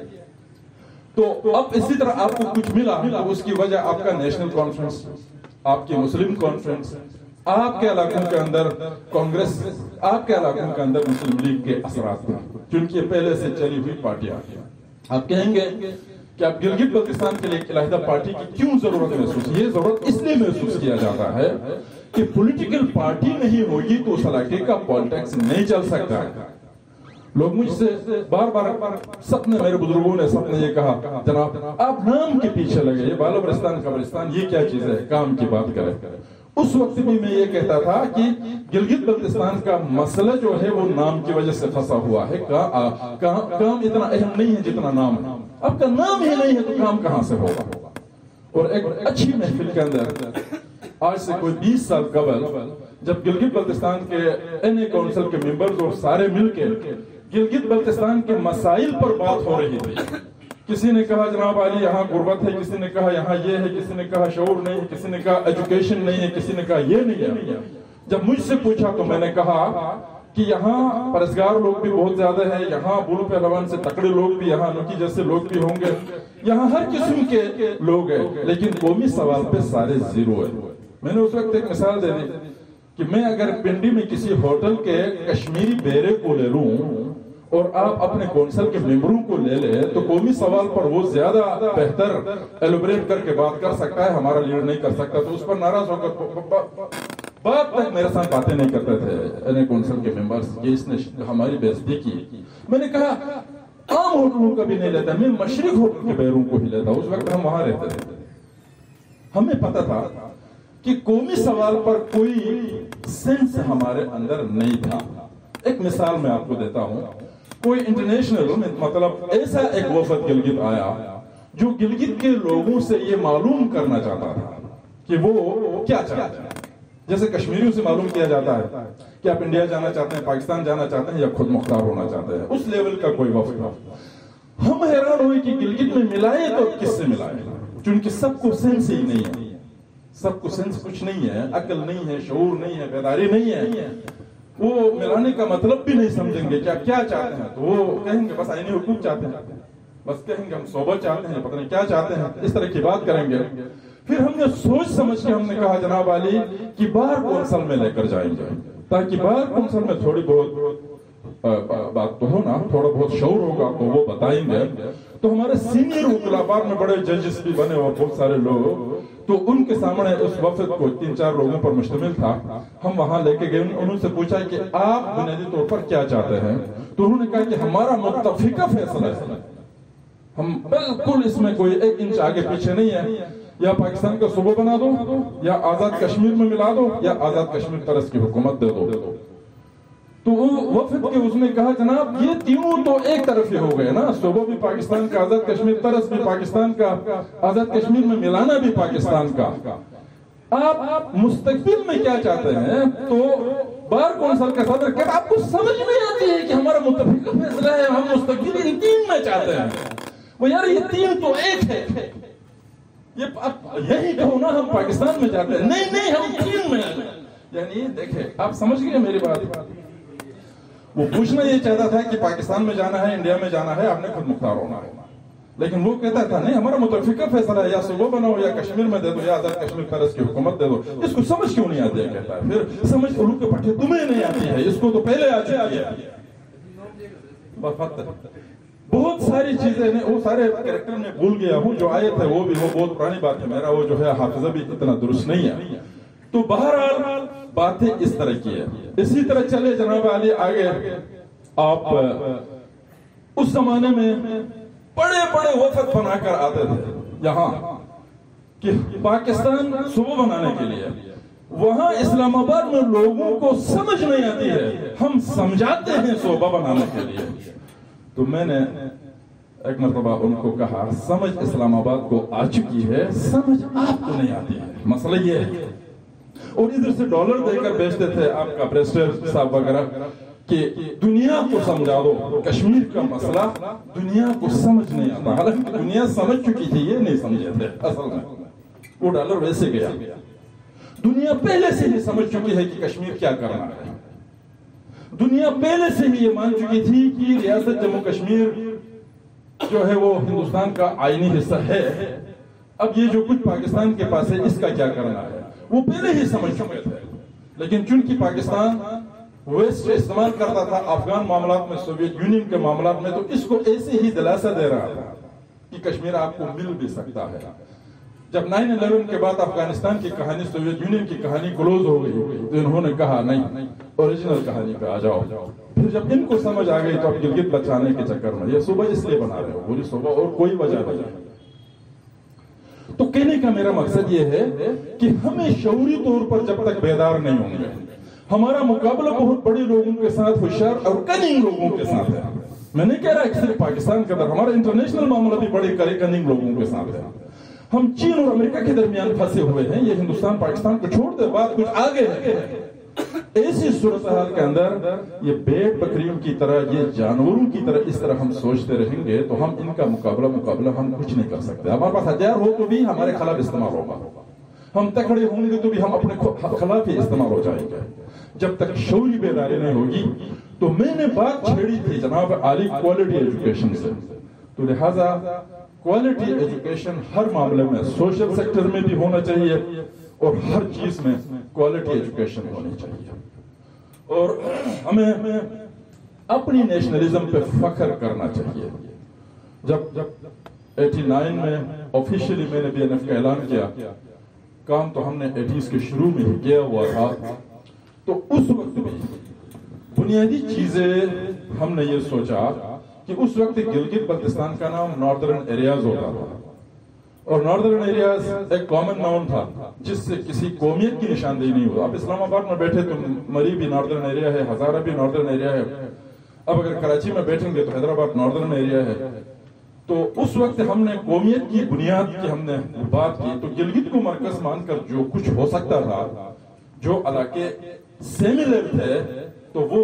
تو اب اسی طرح آپ کو کچھ ملا تو اس کی وجہ آپ کا نیشنل کانفرنس، آپ کی مسلم کانفرنس، آپ کے علاقوں کے اندر کانگریس، آپ کے علاقوں کے اندر مسلم لیگ کے اثرات تھے، چونکہ پہلے سے چلی ہوئی پارٹیاں۔ آپ کہیں گے کہ اب گلگت بلتستان کے لیے ایک علیحدہ پارٹی کی کیوں ضرورت محسوس؟ یہ ضرورت اس لیے محسوس کیا جاتا ہے کہ پولیٹیکل پارٹی نہیں ہوگی تو اس علاقے کا پالیٹکس نہیں چل سکتا ہے۔ لوگ مجھ سے بار بار، سب نے، میرے بزرگوں نے سب نے یہ کہا جناب آپ نام کے پیچھے لگے، یہ بالوبرستان قبرستان یہ کیا چیز ہے، کام کی بات کریں۔ اس وقت بھی میں یہ کہتا تھا کہ گلگت بلتستان کا مسئلہ جو ہے وہ نام کی وجہ سے پھنسا ہوا ہے، کام اتنا اہم نہیں ہے جتنا نام ہے۔ اب کا نام ہی نہیں ہے تو کام کہاں سے ہوگا؟ اور ایک اچھی محفل کے اندر آج سے کوئی بیس سال قبل جب گلگت بلتستان کے این اے کونسل کے ممبرز اور سارے مل کے گلگت بلتستان کے مسائل پر بات ہو رہی تھی، کسی نے کہا جناب علی یہاں غربت ہے، کسی نے کہا یہاں یہ ہے، کسی نے کہا شعور نہیں ہے، کسی نے کہا ایجوکیشن نہیں ہے، کسی نے کہا یہ نہیں ہے۔ جب مجھ سے پوچھا تو میں نے کہا کہ یہاں پرہیزگار لوگ بھی بہت زیادہ ہیں، یہاں بولو پہلوان سے تکڑے لوگ بھی، یہاں نکی جیسے لوگ بھی ہوں گے، یہاں ہر قسم کے لوگ ہیں، لیکن قومی سوال پہ سارے زیرو ہیں۔ میں نے اس وقت ایک مثال دے دی کہ میں اگر پنڈی میں کسی ہوٹل کے کشمیری بیرے کو لے لوں اور آپ اپنے کونسل کے ممبروں کو لے لیں تو قومی سوال پر وہ زیادہ بہتر ایلوبریٹ کر کے بات کر سکتا ہے، ہمارا لیڈر نہیں کر سکتا، تو اس پر ناراض ہو کر بات تک میرے ساتھ باتیں نہیں کرتے تھے این کونسل کے ممبرز، یہ اس نے ہماری بےعزتی کی۔ میں نے کہا عام ہوٹلوں کا بھی نہیں لیتا، میں مشرق ہوٹل کے بیروں کو ہی لیتا، اس وقت ہم وہاں رہتے تھے۔ ہمیں پتا تھا کہ قومی سوال پر کوئی سینس ہمارے اندر نہیں تھا۔ ایک مثال میں آپ کو دیتا ہوں، کوئی انٹرنیشنل مطلب ایسا ایک وفد گلگت آیا جو گلگت کے لوگوں سے یہ معلوم کرنا چاہتا تھا کہ وہ کیا چاہتے ہیں، جیسے کشمیریوں سے معلوم کیا جاتا ہے کہ آپ انڈیا جانا چاہتے ہیں، پاکستان جانا چاہتے ہیں یا خود مختار ہونا چاہتے ہیں، اس لیول کا کوئی وفد تھا۔ ہم حیران ہوئے کہ گلگت میں ملائے تو کس سے ملائے، چونکہ سب کو سینس ہی نہیں ہے، سب کو سینس کچھ نہیں ہے، عقل نہیں ہے، شعور نہیں ہے، بیداری نہیں ہے، وہ ملانے کا مطلب بھی نہیں سمجھیں گے کیا کیا چاہتے ہیں، تو وہ کہیں گے بس آئینی حقوق چاہتے ہیں، بس کہیں گے ہم صحبت چاہتے ہیں، پتہ نہیں کیا چاہتے ہیں، اس طرح کی بات کریں گے۔ پھر ہم نے سوچ سمجھ کے ہم نے کہا جناب علی کہ بار کونسل میں لے کر جائیں گے تاکہ بار کونسل میں تھوڑی بہت بات تو ہو نا، تھوڑا بہت شعور ہوگا تو وہ بتائیں گے۔ تو ہمارے سینئر وکلاء بعد میں بڑے ججز بھی بنے اور بہت سارے لوگ، تو تو ان کے سامنے اس وفد کو تین چار لوگوں پر مشتمل تھا، ہم وہاں لے کے گئے، انہوں سے پوچھا کہ آپ بنیادی طور پر کیا چاہتے ہیں؟ تو انہوں نے کہا کہ ہمارا متفقہ فیصلہ ہے، ہم بالکل اس میں کوئی ایک انچ آگے پیچھے نہیں ہے، یا پاکستان کا صوبہ بنا دو، یا آزاد کشمیر میں ملا دو، یا آزاد کشمیر طرز کی حکومت دے دو۔ تو وفد کے اس نے کہا جناب یہ تینوں تو ایک طرف ہی ہو گئے نا، صوبہ بھی پاکستان کا، آزاد کشمیر طرز بھی پاکستان کا، آزاد کشمیر میں ملانا بھی پاکستان کا، آپ مستقبل میں کیا چاہتے ہیں؟ تو بار کونسل کا صدر کہا آپ کو سمجھ نہیں آتی ہے کہ ہمارا متفقہ فیصلہ ہے، ہم مستقبل ان تین میں چاہتے ہیں۔ وہ یار یہ تین تو ایک ہے، یہی کہو نا ہم پاکستان میں جاتے ہیں، نہیں نہیں ہم تین میں۔ یعنی دیکھیں آپ سمجھ گئے میری بات، وہ پوچھنا یہ چاہتا تھا کہ پاکستان میں جانا ہے، انڈیا میں جانا ہے، آپ نے خود مختار ہونا ہے، لیکن وہ کہتا تھا نہیں ہمارا متفقہ فیصلہ ہے، یا صوبہ بناؤ یا کشمیر میں دے دو یا آزاد کشمیر طرز کی حکومت دے دو۔ اس کو سمجھ کیوں نہیں آتی ہے کہتا ہے، پھر سمجھ علوم کے پٹھے تمہیں نہیں آتی ہے، اس کو تو پہلے آ چکی ہے۔ بہت ساری چیزیں وہ سارے کریکٹر میں بھول گیا ہوں جو آئے تھے، وہ بھی وہ بہت پرانی بات ہے، میرا وہ جو ہے حافظہ بھی اتنا درست نہیں ہے۔ تو بہرحال باتیں اس طرح کی ہے۔ اسی طرح چلے جناب علی آگے، آپ اس زمانے میں بڑے بڑے وفد بنا کر آتے تھے یہاں کہ پاکستان صوبہ بنانے کے لیے، وہاں اسلام آباد میں لوگوں کو سمجھ نہیں آتی ہے، ہم سمجھاتے ہیں صوبہ بنانے کے لیے۔ تو میں نے ایک مرتبہ ان کو کہا سمجھ اسلام آباد کو آ چکی ہے، سمجھ آپ کو نہیں آتی ہے، مسئلہ یہ ہے۔ اور ادھر سے ڈالر دے کر بیچتے تھے آپ کا پریسٹر صاحب وغیرہ کہ دنیا کو سمجھا دو کشمیر کا مسئلہ، دنیا کو سمجھ نہیں آتا، حالانکہ دنیا سمجھ چکی تھی، یہ نہیں سمجھے تھے اصل میں، وہ ڈالر ویسے گیا۔ دنیا پہلے سے ہی سمجھ چکی ہے کہ کشمیر کیا کرنا ہے، دنیا پہلے سے ہی یہ مان چکی تھی کہ ریاست جموں کشمیر جو ہے وہ ہندوستان کا آئینی حصہ ہے، اب یہ جو کچھ پاکستان کے پاس ہے اس کا کیا کرنا ہے، وہ پہلے ہی سمجھ چکے تھے۔ لیکن چونکہ پاکستان ویسٹ استعمال کرتا تھا افغان معاملات میں، سوویت یونین کے معاملات میں، تو اس کو ایسے ہی دلاسا دے رہا تھا کہ کشمیر آپ کو مل بھی سکتا ہے۔ جب نائن الیون کے بعد افغانستان کی کہانی، سوویت یونین کی کہانی کلوز ہو گئی تو انہوں نے کہا نہیں اوریجنل کہانی پہ آ جاؤ۔ پھر جب ان کو سمجھ آ گئی تو اب گلگت بچانے کے چکر میں یہ صوبہ اس لیے بنا رہے ہو، پوری صوبہ، اور کوئی وجہ نہیں۔ تو کہنے کا میرا مقصد یہ ہے کہ ہمیں شعوری طور پر جب تک بیدار نہیں ہوں گے، ہمارا مقابلہ بہت بڑے لوگوں کے ساتھ، ہوشیار اور کننگ لوگوں کے ساتھ ہے۔ میں نہیں کہہ رہا کہ صرف پاکستان کے اندر، ہمارا انٹرنیشنل معاملہ بھی بڑے کننگ لوگوں کے ساتھ ہے۔ ہم چین اور امریکہ کے درمیان پھنسے ہوئے ہیں، یہ ہندوستان پاکستان کو چھوڑ دے، بات کچھ آگے ہے۔ ایسی صورتحال کے اندر یہ بھیڑ بکریوں کی طرح، یہ جانوروں کی طرح اس طرح ہم سوچتے رہیں گے تو ہم ان کا مقابلہ مقابلہ ہم کچھ نہیں کر سکتے۔ ہمارے پاس ہتھیار ہو تو بھی ہمارے خلاف استعمال ہوگا، ہم تکڑے ہوں گے تو بھی ہم اپنے خلاف ہی استعمال ہو جائیں گے۔ جب تک شعوری بیداری نہیں ہوگی، تو میں نے بات چھیڑی تھی جناب عالی کوالٹی ایجوکیشن سے، تو لہٰذا کوالٹی ایجوکیشن ہر معاملے میں، سوشل سیکٹر میں بھی ہونا چاہیے اور ہر چیز میں کوالٹی ایجوکیشن ہونی چاہیے۔ اور ہمیں اپنی نیشنلزم پہ فخر کرنا چاہیے۔ جب ایٹی نائن میں آفیشلی میں نے بی این ایف کا اعلان کیا، کام تو ہم نے ایٹیز کے شروع میں ہی کیا ہوا تھا، تو اس وقت بھی بنیادی چیزیں ہم نے یہ سوچا کہ اس وقت گلگت بلتستان کا نام ناردرن ایریاز ہوتا تھا، اور ناردرن ایریاز ایک کامن ناؤن تھا جس سے کسی قومیت کی نشاندہی نہیں ہوتا۔ اب اسلام آباد میں بیٹھے تو مری بھی ناردرن ایریا ہے، ہزارہ بھی ناردرن ایریا ہے، اب اگر کراچی میں بیٹھیں گے تو حیدرآباد ناردرن ایریا ہے۔ تو اس وقت ہم نے قومیت کی بنیاد کی ہم نے بات کی، تو گلگت کو مرکز مان کر جو کچھ ہو سکتا تھا، جو علاقے سیملر تھے، تو وہ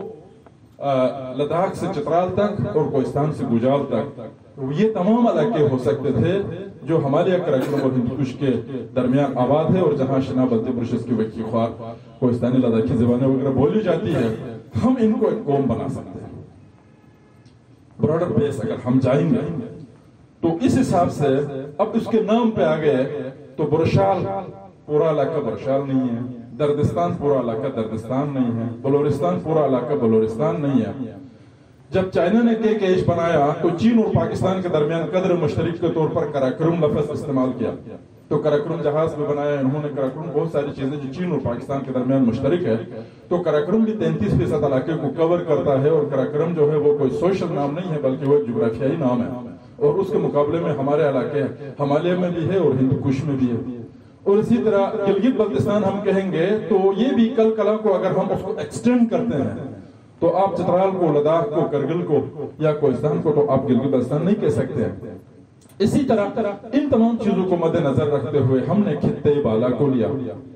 لداخ سے چترال تک اور کوہستان سے گجرال تک، یہ تمام علاقے ہو سکتے تھے جو ہمالیہ کراکرم اور ہندوکش کے درمیان آباد ہے، اور جہاں شنا بلتے برشس کی وکی خوار کوہستانی لداخی زبانیں وغیرہ بولی جاتی ہے، ہم ان کو ایک قوم بنا سکتے ہیں۔ براڈر بیس اگر ہم جائیں گے تو اس حساب سے اب اس کے نام پہ آ گئے تو برشال پورا علاقہ برشال نہیں ہے، دردستان پورا علاقہ دردستان نہیں ہے، بلورستان پورا علاقہ بلورستان نہیں ہے۔ جب چائنا نے کے کیش بنایا تو چین اور پاکستان کے درمیان قدر مشترک کے طور پر کراکرم لفظ استعمال کیا، تو کراکرم جہاز بھی بنایا انہوں نے. کراکرم بہت ساری چیزیں جو چین اور پاکستان کے درمیان مشترک ہے. تو کراکرم بھی تینتیس فیصد علاقے کو کور کرتا ہے, اور کراکرم جو ہے وہ کوئی سوشل نام نہیں ہے بلکہ وہ جغرافیائی نام ہے. اور اس کے مقابلے میں ہمارے علاقے ہمالیہ میں بھی ہے اور ہندو کش میں بھی ہے. اور اسی طرح گلگت بلتستان ہم کہیں گے تو یہ بھی کل کلا کو اگر ہم اس کو ایکسٹینڈ کرتے ہیں تو آپ چترال کو, لداخ کو, کرگل کو یا کوہستان کو تو آپ گلگت بلتستان نہیں کہہ سکتے ہیں. اسی طرح ان تمام چیزوں کو مد نظر رکھتے ہوئے ہم نے خطے بالا کو لیا.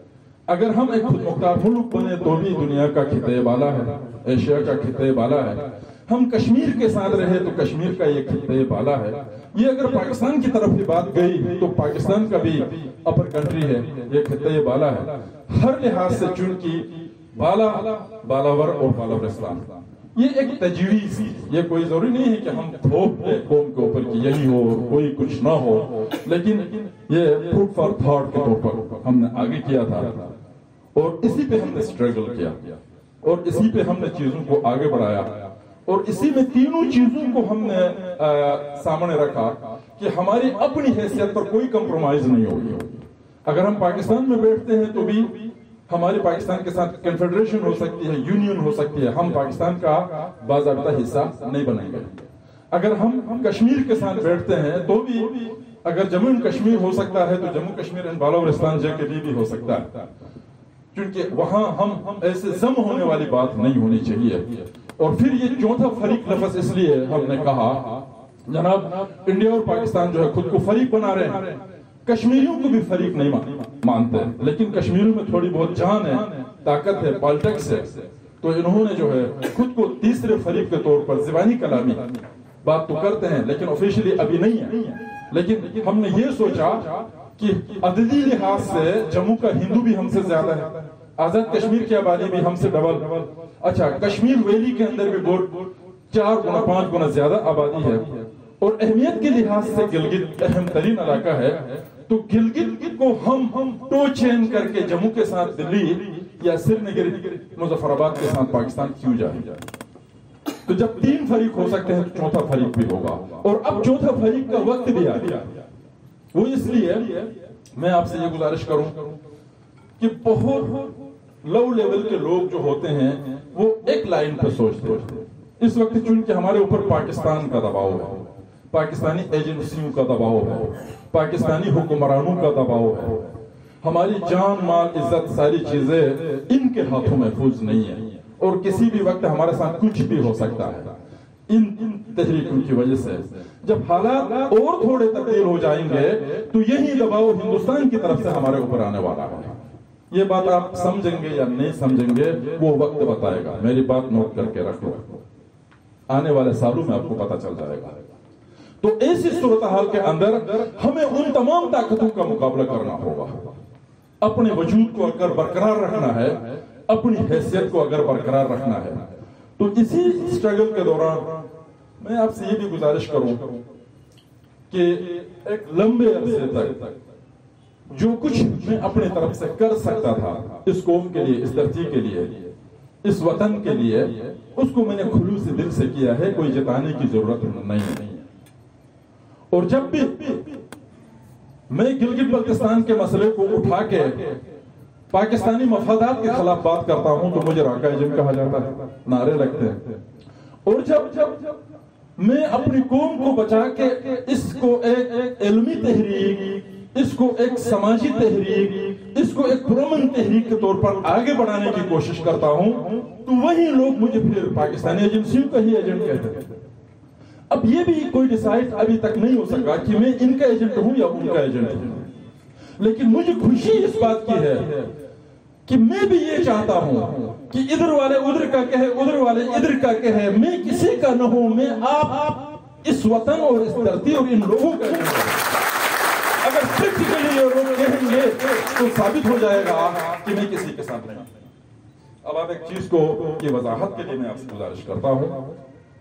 اگر ہم ایک خود مختار ملک بنے تو بھی دنیا کا خطے بالا ہے, ایشیا کا خطے بالا ہے. ہم کشمیر کے ساتھ رہے تو کشمیر کا یہ خطے بالا ہے. یہ اگر پاکستان کی طرف بھی بات گئی تو پاکستان کا بھی اپر کنٹری ہے, یہ خطے بالا ہے. ہر لحاظ سے چونکہ بالا, بالاور اور بالاورستان یہ ایک تجویز, یہ کوئی ضروری نہیں ہے کہ ہم تھوپ دیں قوم کے اوپر کہ یہی ہو کوئی کچھ نہ ہو, لیکن یہ فوڈ فار تھاٹ کے طور پر ہم نے آگے کیا تھا اور اسی پہ ہم نے سٹرگل کیا اور اسی پہ ہم نے چیزوں کو آگے بڑھایا اور اسی میں تینوں چیزوں کو ہم نے سامنے رکھا کہ ہماری اپنی حیثیت پر کوئی کمپرومائز نہیں ہوگی. اگر ہم پاکستان میں بیٹھتے ہیں تو بھی ہماری پاکستان کے ساتھ کنفیڈریشن ہو سکتی ہے, یونین ہو سکتی ہے, ہم پاکستان کا باضابطہ حصہ نہیں بنیں گے. اگر ہم کشمیر کے ساتھ بیٹھتے ہیں تو بھی اگر جموں کشمیر ہو سکتا ہے تو Jammu Kashmir and Balawaristan J K لیے بھی ہو سکتا ہے, کیونکہ وہاں ہم ایسے ضم ہونے والی بات نہیں ہونی چاہیے. اور پھر یہ چوتھا فریق لفظ اس لیے ہم نے کہا جناب انڈیا اور پاکستان جو ہے خود کو فریق بنا رہے ہیں, کشمیریوں کو بھی فریق نہیں مانتے, لیکن کشمیریوں میں تھوڑی بہت جان ہے, طاقت ہے, پالیٹکس ہے, تو انہوں نے جو ہے خود کو تیسرے فریق کے طور پر زبانی کلامی بات تو کرتے ہیں لیکن آفیشلی ابھی نہیں ہے. لیکن ہم نے یہ سوچا کہ عددی لحاظ سے جموں کا ہندو بھی ہم سے زیادہ ہے, آزاد کشمیر کی آبادی بھی ہم سے ڈبل, اچھا کشمیر ویلی کے اندر بھی بہت چار گنا پانچ گنا زیادہ آبادی ہے, اور اہمیت کے لحاظ سے گلگت اہم ترین علاقہ ہے. تو گلگت کو ہم ہم ٹو چین کر کے جموں کے ساتھ دلی یا سری نگر مظفر آباد کے ساتھ پاکستان کیوں جائے؟ تو جب تین فریق ہو سکتے ہیں تو چوتھا فریق بھی ہوگا, اور اب چوتھا فریق کا وقت بھی آ گیا. وہ اس لیے میں آپ سے یہ گزارش کروں کہ بہت لو لیول کے لوگ جو ہوتے ہیں وہ ایک لائن پہ سوچتے ہیں. اس وقت چونکہ ہمارے اوپر پاکستان کا دباؤ ہے, پاکستانی ایجنسیوں کا دباؤ ہے, پاکستانی حکمرانوں کا دباؤ ہے, ہماری جان مال عزت ساری چیزیں ان کے ہاتھوں محفوظ نہیں ہیں, اور کسی بھی وقت ہمارے ساتھ کچھ بھی ہو سکتا ہے ان تحریکوں کی وجہ سے. جب حالات اور تھوڑے تبدیل ہو جائیں گے تو یہی دباؤ ہندوستان کی طرف سے ہمارے اوپر آنے والا ہے. یہ بات آپ سمجھیں گے یا نہیں سمجھیں گے وہ وقت بتائے گا, میری بات نوٹ کر کے رکھ لو, آنے والے سالوں میں آپ کو پتہ چل جائے گا. تو ایسی صورتحال کے اندر ہمیں ان تمام طاقتوں کا مقابلہ کرنا ہوگا. اپنے وجود کو اگر برقرار رکھنا ہے, اپنی حیثیت کو اگر برقرار رکھنا ہے, تو اسی سٹرگل کے دوران میں آپ سے یہ بھی گزارش کروں کہ ایک لمبے عرصے تک جو کچھ میں اپنی طرف سے کر سکتا تھا اس قوم کے لیے, اس دھرتی کے لیے, اس وطن کے لیے, اس کو میں نے خلوص دل سے کیا ہے, کوئی جتانے کی ضرورت نہیں ہے. اور جب بھی میں گلگت بلتستان کے مسئلے کو اٹھا کے پاکستانی مفادات کے خلاف بات کرتا ہوں تو مجھے راکا ایجنٹ کہا جاتا ہے, نعرے لگتے ہیں. اور جب جب میں اپنی قوم کو بچا کے اس کو ایک علمی تحریک, اس کو ایک سماجی تحریک, اس کو ایک پرامن تحریک کے طور پر آگے بڑھانے کی کوشش کرتا ہوں تو وہی لوگ مجھے پھر پاکستانی ایجنسیوں کا ہی ایجنٹ کہتے ہیں. اب یہ بھی کوئی ڈیسائیڈ ابھی تک نہیں ہو سکا کہ میں ان کا ایجنٹ ہوں یا ان کا ایجنٹ ہوں, لیکن مجھے خوشی اس بات کی ہے کہ میں بھی یہ چاہتا ہوں کہ ادھر والے ادھر کا کہے, ادھر والے ادھر کا کہے, میں کسی کا نہ ہوں, میں آپ اس وطن اور اس دھرتی اور ان لوگوں کا نہیں ہوں. اگر پریکٹیکلی یہ لوگ کہیں گے تو ثابت ہو جائے گا کہ میں کسی کے ساتھ نہیں. اب آپ ایک چیز کو یہ وضاحت کے لیے میں آپ سے گزارش کرتا ہوں,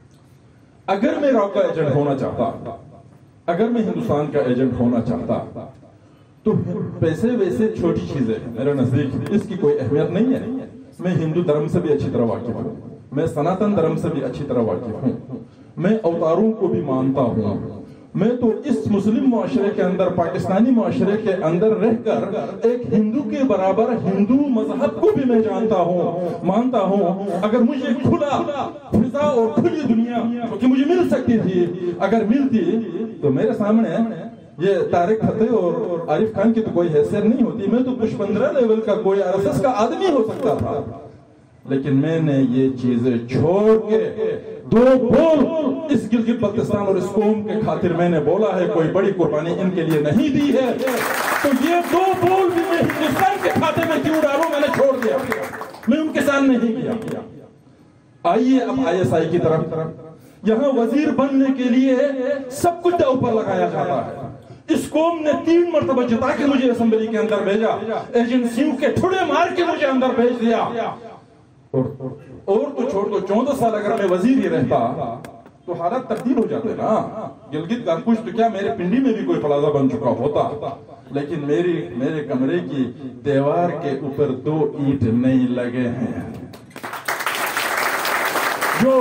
اگر میں راکا ایجنٹ ہونا چاہتا, اگر میں ہندوستان کا ایجنٹ ہونا چاہتا تو پیسے ویسے چھوٹی چیزیں میرے نزدیک اس کی کوئی اہمیت نہیں ہے. میں ہندو دھرم سے بھی اچھی طرح واقف ہوں, میں سناتن دھرم سے بھی اچھی طرح واقف ہوں, میں اوتاروں کو بھی مانتا ہوں, میں تو اس مسلم معاشرے کے اندر، پاکستانی معاشرے کے اندر رہ کر ایک ہندو کے برابر ہندو مذہب کو بھی میں جانتا ہوں، مانتا ہوں۔ اگر مجھے کھلا فضا اور کھلی دنیا کہ مجھے مل سکتی تھی، اگر ملتی تو میرے سامنے یہ طارق فتح اور عارف خان کی تو کوئی حیثیت نہیں ہوتی، میں تو کچھ پندرہ لیول کا کوئی آر ایس ایس کا آدمی ہو سکتا تھا، لیکن میں نے یہ چیزیں چھوڑ کے دو بول اس گلگت بلتستان اور اس قوم کے خاطر میں نے بولا ہے، کوئی بڑی قربانی ان کے لیے نہیں دی ہے، تو یہ دو بول بھی میں ہندوستان کے کھاتے میں کیوں ڈالوں؟ میں نے چھوڑ دیا، میں ان کے سامنے نہیں کیا۔ آئیے اب آئی ایس آئی کی طرف۔ یہاں وزیر بننے کے لیے سب کچھ داؤ پر لگایا جاتا ہے۔ اس قوم نے تین مرتبہ جتا کے مجھے اسمبلی کے اندر بھیجا، ایجنسیوں کے ٹھڑے مار کے مجھے اندر بھیج دیا، اور تو چھوڑ دو چودہ سال اگر میں وزیر ہی رہتا تو حالات تبدیل ہو جاتے نا۔ گلگت کا کچھ تو کیا میرے پنڈی میں بھی کوئی پلازا بن چکا ہوتا، لیکن میری میرے کمرے کی دیوار کے اوپر دو اینٹ نہیں لگے ہیں۔ جو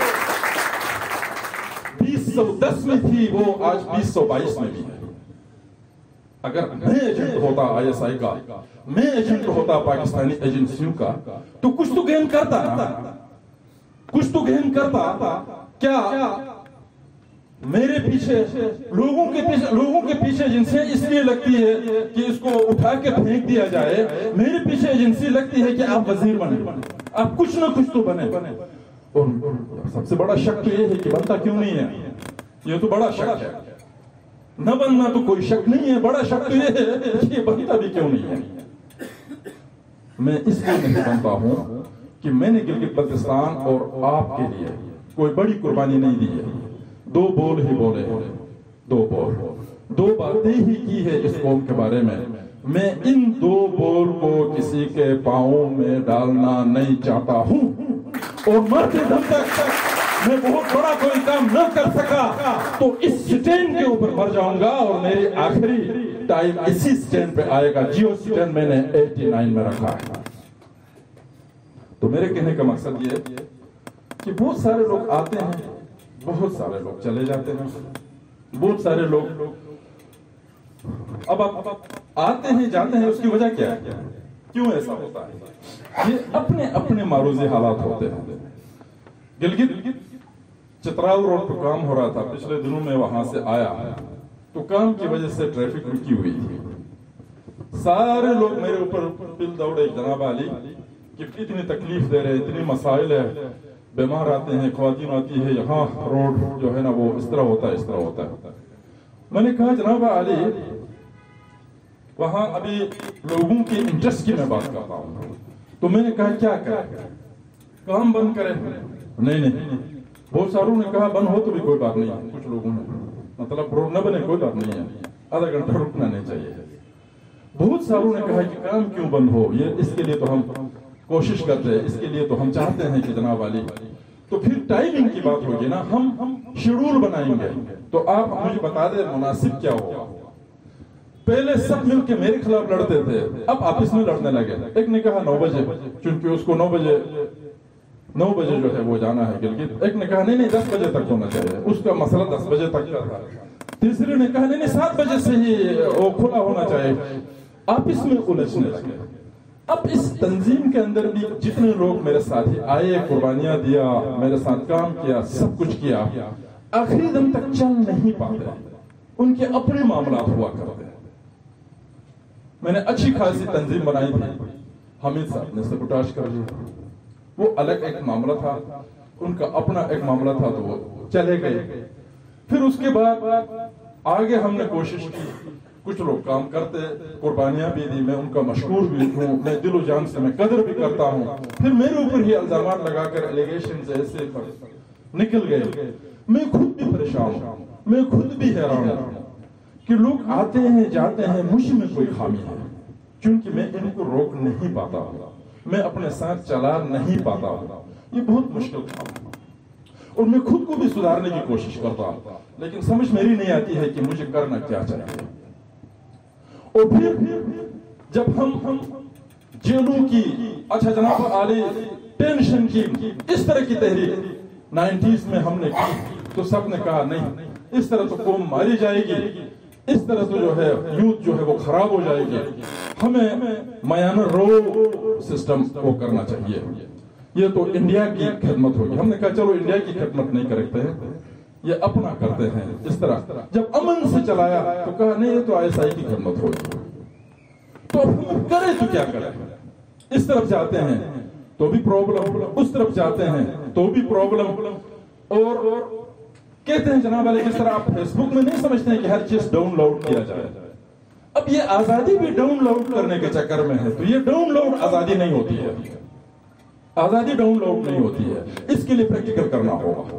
بیس سو دس میں تھی وہ آج بیس سو بائیس میں بھی ہے۔ اگر میں ایجنٹ ہوتا آئی ایس آئی کا، میں ایجنٹ ہوتا پاکستانی ایجنسیوں کا، تو کچھ تو گین کرتا نا، کچھ تو گین کرتا۔ کیا میرے پیچھے لوگوں کے پیچھے لوگوں کے پیچھے ایجنسیاں اس لیے لگتی ہے کہ اس کو اٹھا کے پھینک دیا جائے، میرے پیچھے ایجنسی لگتی ہے کہ آپ وزیر بنے، آپ کچھ نہ کچھ تو بنے۔ اور سب سے بڑا شک تو یہ ہے کہ بنتا کیوں نہیں ہے، یہ تو بڑا شک ہے۔ نہ بننا تو کوئی شک نہیں ہے، بڑا شک تو یہ ہے کہ یہ بنتا بھی کیوں نہیں ہے۔ میں اس لیے نہیں بنتا ہوں کہ میں نے گلگت بلتستان اور آپ کے لیے کوئی بڑی قربانی نہیں دی ہے، دو بول ہی بولے ہیں، دو بول دو باتیں ہی کی ہے اس قوم کے بارے میں۔ میں ان دو بول کو کسی کے پاؤں میں ڈالنا نہیں چاہتا ہوں، اور مرتے دم تک میں بہت بڑا کوئی کام نہ کر سکا تو اس سٹینڈ کے اوپر مر جاؤں گا، اور میری آخری ٹائم اسی سٹینڈ پہ آئے گا۔ جیو سٹینڈ میں نے ایٹی نائن میں رکھا ہے۔ تو میرے کہنے کا مقصد یہ ہے کہ بہت سارے لوگ آتے ہیں، بہت سارے لوگ چلے جاتے ہیں، بہت سارے لوگ اب اب آتے ہیں جاتے ہیں، اس کی وجہ کیا ہے، کیوں ایسا ہوتا ہے؟ یہ اپنے اپنے معروضی حالات ہوتے ہیں۔ گلگت چتراؤ روڈ پہ کام ہو رہا تھا، پچھلے دنوں میں وہاں سے آیا تو کام کی وجہ سے ٹریفک رکی ہوئی تھی، سارے لوگ میرے اوپر پل دوڑے جناب علی کہ اتنی تکلیف دے رہے، اتنی مسائل ہے، بیمار آتے ہیں، خواتین آتی ہے، یہاں روڈ جو ہے نا وہ اس طرح ہوتا ہے اس طرح ہوتا ہے۔ میں نے کہا جناب علی وہاں ابھی لوگوں کی انٹرسٹ کی میں بات کرتا ہوں، تو میں نے کہا کیا کریں، کام بند کریں؟ نہیں نہیں، بہت ساروں نے کہا بند ہو تو بھی کوئی بات نہیں ہے، کچھ لوگوں نے مطلب روڈ نہ بنے کوئی بات نہیں ہے، آدھا گھنٹہ رکنا نہیں چاہیے۔ بہت ساروں نے کہا کہ کام کیوں بند ہو، یہ اس کے لیے تو ہم کوشش کرتے ہیں، اس کے لیے تو ہم چاہتے ہیں کہ جناب علی، تو پھر ٹائمنگ کی بات ہوگی نا، ہم شیڈول بنائیں گے، تو آپ مجھے بتا دیں مناسب کیا ہوگا۔ پہلے سب مل کے میرے خلاف لڑتے تھے، اب آپس میں لڑنے لگے۔ ایک نے کہا نو بجے، چونکہ اس کو نو بجے نو بجے جو ہے وہ جانا ہے گلگت۔ ایک نے کہا نہیں نہیں دس بجے تک ہونا چاہیے، اس کا مسئلہ دس بجے تک کا تھا۔ تیسرے نے کہا نہیں نہیں سات بجے سے ہی وہ کھلا ہونا چاہیے۔ آپس میں الجھنے لگے۔ اب اس تنظیم کے اندر بھی جتنے لوگ میرے ساتھی آئے، قربانیاں دیا، میرے ساتھ کام کیا، سب کچھ کیا، آخری دم تک چل نہیں پاتے، ان کے اپنے معاملات ہوا کرتے۔ میں نے اچھی خاصی تنظیم بنائی تھی، حمید صاحب نے سبوٹاژ کر لیا، وہ الگ ایک معاملہ تھا، ان کا اپنا ایک معاملہ تھا تو وہ چلے گئے۔ پھر اس کے بعد آگے ہم نے کوشش کی، کچھ لوگ کام کرتے، قربانیاں بھی دی، میں ان کا مشکور بھی ہوں، میں دل و جان سے میں قدر بھی کرتا ہوں۔ پھر میرے اوپر ہی الزامات لگا کر ایلیگیشنز ایسے نکل گئے، میں خود بھی پریشان ہوں، میں خود بھی حیران ہوں کہ لوگ آتے ہیں جاتے ہیں، مجھ میں کوئی خامی ہے، کیونکہ میں ان کو روک نہیں پاتا ہوں، میں اپنے ساتھ چلا نہیں پاتا ہوں، یہ بہت مشکل کام ہے، اور میں خود کو بھی سدھارنے کی کوشش کرتا ہوں، لیکن سمجھ میری نہیں آتی ہے کہ مجھے کرنا کیا چاہیے۔ اور پھر جب ہم ہم جیلوں کی، اچھا جناب عالی، ٹینشن کی، اس طرح کی تحریک نائنٹیز میں ہم نے کی، تو سب نے کہا نہیں اس طرح تو قوم ماری جائے گی، اس طرح تو جو ہے یوتھ جو ہے وہ خراب ہو جائے گی. ہمیں میانہ رو سسٹم وہ کرنا چاہیے. یہ تو انڈیا کی خدمت ہوگی. ہم نے کہا چلو انڈیا کی خدمت نہیں کرتے ہیں، یہ اپنا کرتے ہیں. اس طرح جب امن سے چلایا تو کہا نہیں یہ تو آئی ایس آئی کی خدمت ہوگی. تو اب ہم کریں تو کیا کریں؟ اس طرف جاتے ہیں تو بھی پرابلم، اس طرف جاتے ہیں تو بھی پرابلم. اور کہتے ہیں جناب علی جس طرح آپ فیس بک میں نہیں سمجھتے ہیں کہ ہر چیز ڈاؤن لوڈ کیا جائے. اب یہ آزادی بھی ڈاؤن لوڈ کرنے کے چکر میں ہے. تو یہ ڈاؤن لوڈ آزادی نہیں ہوتی ہے، آزادی ڈاؤن لوڈ نہیں ہوتی ہے. اس کے لیے پریکٹیکل کرنا ہوگا.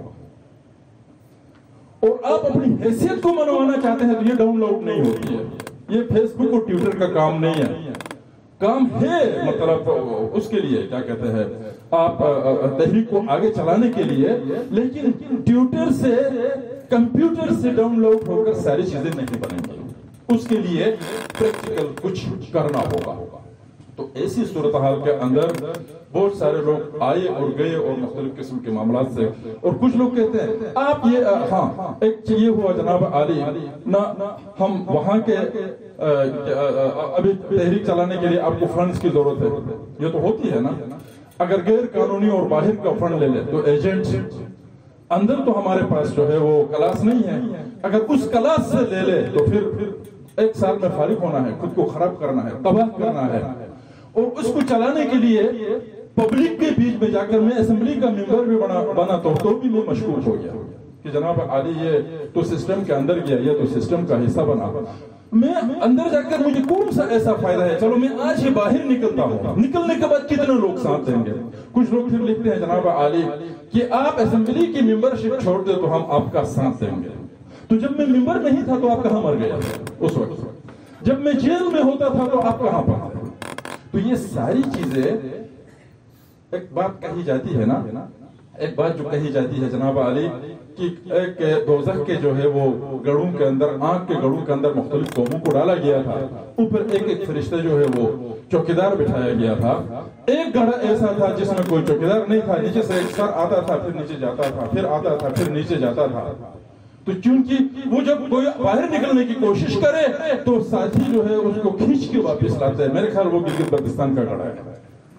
اور آپ اپنی حیثیت کو منوانا چاہتے ہیں تو یہ ڈاؤن لوڈ نہیں ہوتی ہے. یہ فیس بک اور ٹویٹر کا کام نہیں ہے. کام ہے مطلب اس کے لیے کیا کہتے ہیں آپ تحریک کو آگے چلانے کے لیے، لیکن ٹویٹر سے کمپیوٹر سے ڈاؤن لوڈ ہو کر ساری چیزیں نہیں بنیں گی. اس کے لیے پریکٹیکل کچھ کرنا ہوگا. تو ایسی صورتحال کے اندر بہت سارے لوگ آئے اور گئے اور مختلف قسم کے معاملات سے. اور کچھ لوگ کہتے ہیں آپ یہ ہاں ایک یہ ہوا جناب عالی نہ ہم وہاں کے ابھی تحریک چلانے کے لیے آپ کو فنڈز کی ضرورت ہے. یہ تو ہوتی ہے نا. اگر غیر قانونی اور باہر کا فنڈ لے لے تو ایجنٹ اندر تو ہمارے پاس جو ہے وہ کلاس نہیں ہے. اگر اس کلاس سے لے لے تو پھر ایک سال میں فارغ ہونا ہے، خود کو خراب کرنا ہے، تباہ کرنا ہے. اور اس کو چلانے کے لیے پبلک کے بیچ میں جا کر میں اسمبلی کا ممبر بھی بنا بنا تو تو بھی میں مشکوک ہو گیا کہ جناب عالی یہ تو سسٹم کے اندر گیا، یہ تو سسٹم کا حصہ بنا. میں اندر جا کر مجھے کون سا ایسا فائدہ ہے؟ چلو میں آج ہی باہر نکلتا ہوں، نکلنے کے بعد کتنے لوگ ساتھ دیں گے؟ کچھ لوگ پھر لکھتے ہیں جناب عالی کہ آپ اسمبلی کی ممبرشپ چھوڑ دے تو ہم آپ کا ساتھ دیں گے. تو جب میں ممبر نہیں تھا تو آپ کہاں مر گیا اس وقت؟ جب میں جیل میں ہوتا تھا تو آپ کہاں پر تھے؟ تو یہ ساری چیزیں ایک بات کہی جاتی ہے نا، ایک بات جو کہی جاتی ہے جناب علی کہ ایک دوزخ کے جو ہے وہ گڑھوں کے اندر، آنکھ کے گڑھوں کے اندر مختلف قوموں کو ڈالا گیا تھا. اوپر ایک ایک فرشتہ جو ہے وہ چوکیدار بٹھایا گیا تھا. ایک گڑھا ایسا تھا جس میں کوئی چوکیدار نہیں تھا. نیچے سے ایک سر آتا تھا، پھر نیچے جاتا تھا، پھر آتا تھا، پھر نیچے جاتا تھا. تو چونکہ وہ جب کوئی باہر نکلنے کی کوشش کرے تو ساتھی جو ہے اس کو کھینچ کے واپس لاتے ہیں. میرے خیال وہ گلگت بلتستان کا گڑھا ہے.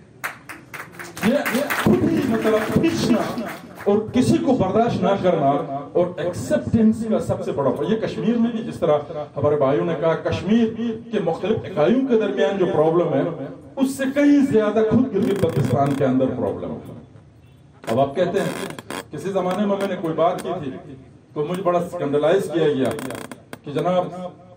یہ خود ہی مطلب کھینچنا اور کسی کو برداشت نہ کرنا اور ایکسپٹنس کا سب سے بڑا. یہ کشمیر میں بھی جس طرح ہمارے بھائیوں نے کہا کشمیر کے مختلف اکائیوں کے درمیان جو پرابلم ہے اس سے کہیں زیادہ خود گلگت بلتستان کے اندر پرابلم ہے. اب آپ کہتے ہیں کسی زمانے میں میں نے کوئی بات کی تھی تو مجھے بڑا سکنڈلائز کیا گیا کہ جناب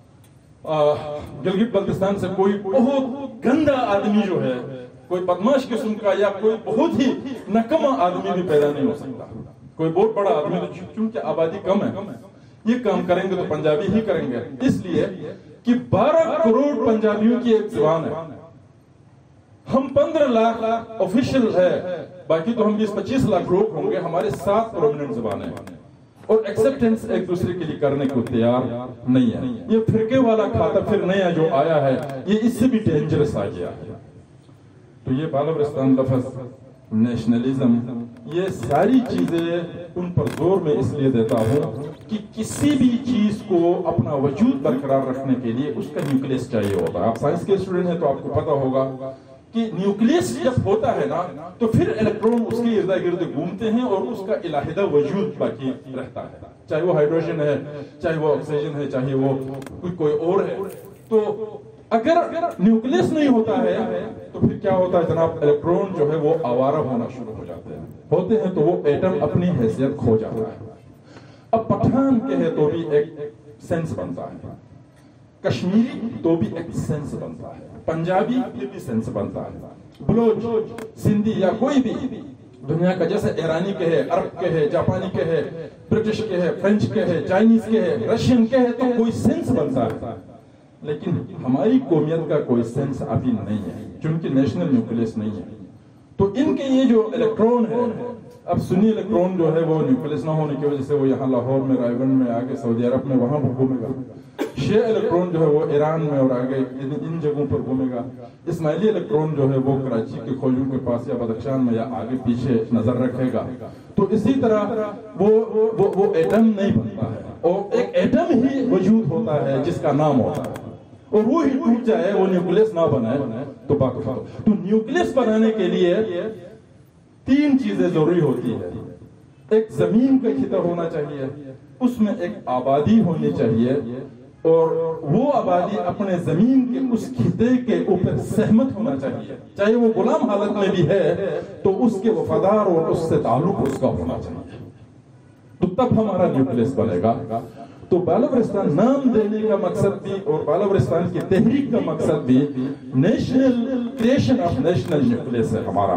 گلگت بلتستان سے کوئی بہت گندا آدمی جو ہے، کوئی بدماش قسم کا یا کوئی بہت ہی نکما آدمی بھی پیدا نہیں ہو سکتا. کوئی بہت بڑا آدمی چونکہ آبادی کم ہے، یہ کام کریں گے تو پنجابی ہی کریں گے. اس لیے کہ بارہ کروڑ پنجابیوں کی ایک زبان ہے. ہم پندرہ لاکھ آفیشل ہے، باقی تو ہم بیس پچیس لاکھ لوگ ہوں گے. ہمارے سات پرومیننٹ زبانیں اور ایکسپٹنس ایک دوسرے کے لیے کرنے کو تیار نہیں ہے. یہ فرقے والا کھاتا پھر نیا جو آیا ہے یہ اس سے بھی ڈینجرس آ گیا ہے. تو یہ بالورستان لفظ، نیشنلزم، یہ ساری چیزیں ان پر زور میں اس لیے دیتا ہوں کہ کسی بھی چیز کو اپنا وجود برقرار رکھنے کے لیے اس کا نیوکلیس چاہیے ہوتا ہے. آپ سائنس کے اسٹوڈنٹ ہیں تو آپ کو پتا ہوگا کہ نیوکلیس جب ہوتا ہے نا تو پھر الیکٹرون اس کے ارد گرد گھومتے ہیں اور اس کا علیحدہ وجود باقی رہتا ہے. چاہے وہ ہائیڈروجن ہے، چاہے وہ آکسیجن ہے، چاہے وہ کوئی اور ہے. تو اگر نیوکلیس نہیں ہوتا ہے تو پھر کیا ہوتا ہے جناب؟ الیکٹرون جو ہے وہ آوارہ ہونا شروع ہو جاتے ہیں ہوتے ہیں تو وہ ایٹم اپنی حیثیت کھو جاتا ہے. اب پٹھان کہے تو بھی ایک سینس بنتا ہے، کشمیری تو بھی ایک سینس بنتا ہے، پنجابی یہ بھی سینس بنتا ہے، بلوچ، سندھی یا کوئی بھی دنیا کا، جیسے ایرانی کہے، عرب کہے، جاپانی کہے، برٹش کہے، فرینچ کہے، چائنیز کہے، رشین کہے تو کوئی سینس بنتا ہے. لیکن ہماری قومیت کا کوئی سینس ابھی نہیں ہے چونکہ نیشنل نیوکلیس نہیں ہے. تو ان کے یہ جو الیکٹرون ہے، اب سنی الیکٹرون جو ہے وہ نیوکلیس نہ ہونے کی وجہ سے وہ یہاں لاہور میں، رائے گنج میں، آگے سعودی عرب میں وہاں گھومے گا. شیعہ الیکٹرون جو ہے وہ ایران میں اور آگے ان جگہوں پر گھومے گا. اسماعیلی الیکٹرون جو ہے وہ کراچی کے کھوجوں کے پاس یا بدخشان میں یا آگے پیچھے نظر رکھے گا. تو اسی طرح وہ وہ ایٹم نہیں بنتا ہے اور ایک ایٹم ہی وجود ہوتا ہے جس کا نام ہوتا ہے، اور وہ ہی ٹوٹ جائے، وہ نیوکلیس نہ بنے تو باقی تو نیوکلیس بنانے کے لیے تین چیزیں ضروری ہوتی ہے. ایک زمین کا خطہ ہونا چاہیے، اس میں ایک آبادی ہونی چاہیے، اور وہ آبادی اپنے زمین کے اس خطے کے اوپر سہمت ہونا چاہیے، چاہے وہ غلام حالت میں بھی ہے تو اس کے وفادار اور اس سے تعلق اس کا ہونا چاہیے، تو تب ہمارا نیوکلیس بنے گا. تو بالورستان نام دینے کا مقصد بھی اور بالورستان کی تحریک کا مقصد بھی national creation of national nucleus ہے ہمارا.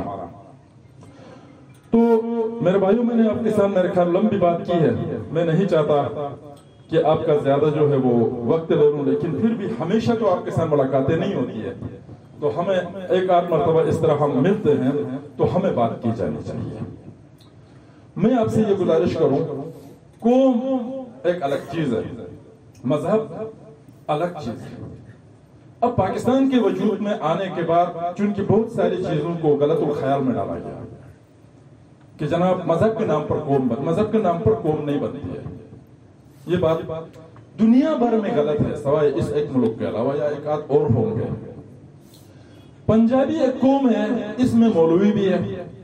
تو میرے بھائیوں، میں نے آپ کے ساتھ میرے خیال لمبی بات کی ہے، میں نہیں چاہتا کہ آپ کا زیادہ جو ہے وہ وقت لے لوں، لیکن پھر بھی ہمیشہ تو آپ کے ساتھ ملاقاتیں نہیں ہوتی ہے، تو ہمیں ایک آدھ مرتبہ اس طرح ہم ملتے ہیں تو ہمیں بات کی جانی چاہیے. میں آپ سے یہ گزارش کروں، قوم ایک الگ چیز ہے، مذہب الگ چیز ہے. اب پاکستان کے وجود میں آنے کے بعد چونکہ بہت ساری چیزوں کو غلط الخیال میں ڈالا گیا کہ جناب مذہب کے نام پر قوم بن مذہب کے نام پر قوم نہیں بنتی ہے. یہ بات دنیا بھر میں غلط ہے، سوائے اس ایک ملک کے علاوہ، یا ایک آدھ اور ہوں گے. پنجابی ایک قوم ہے، اس میں مولوی بھی ہے،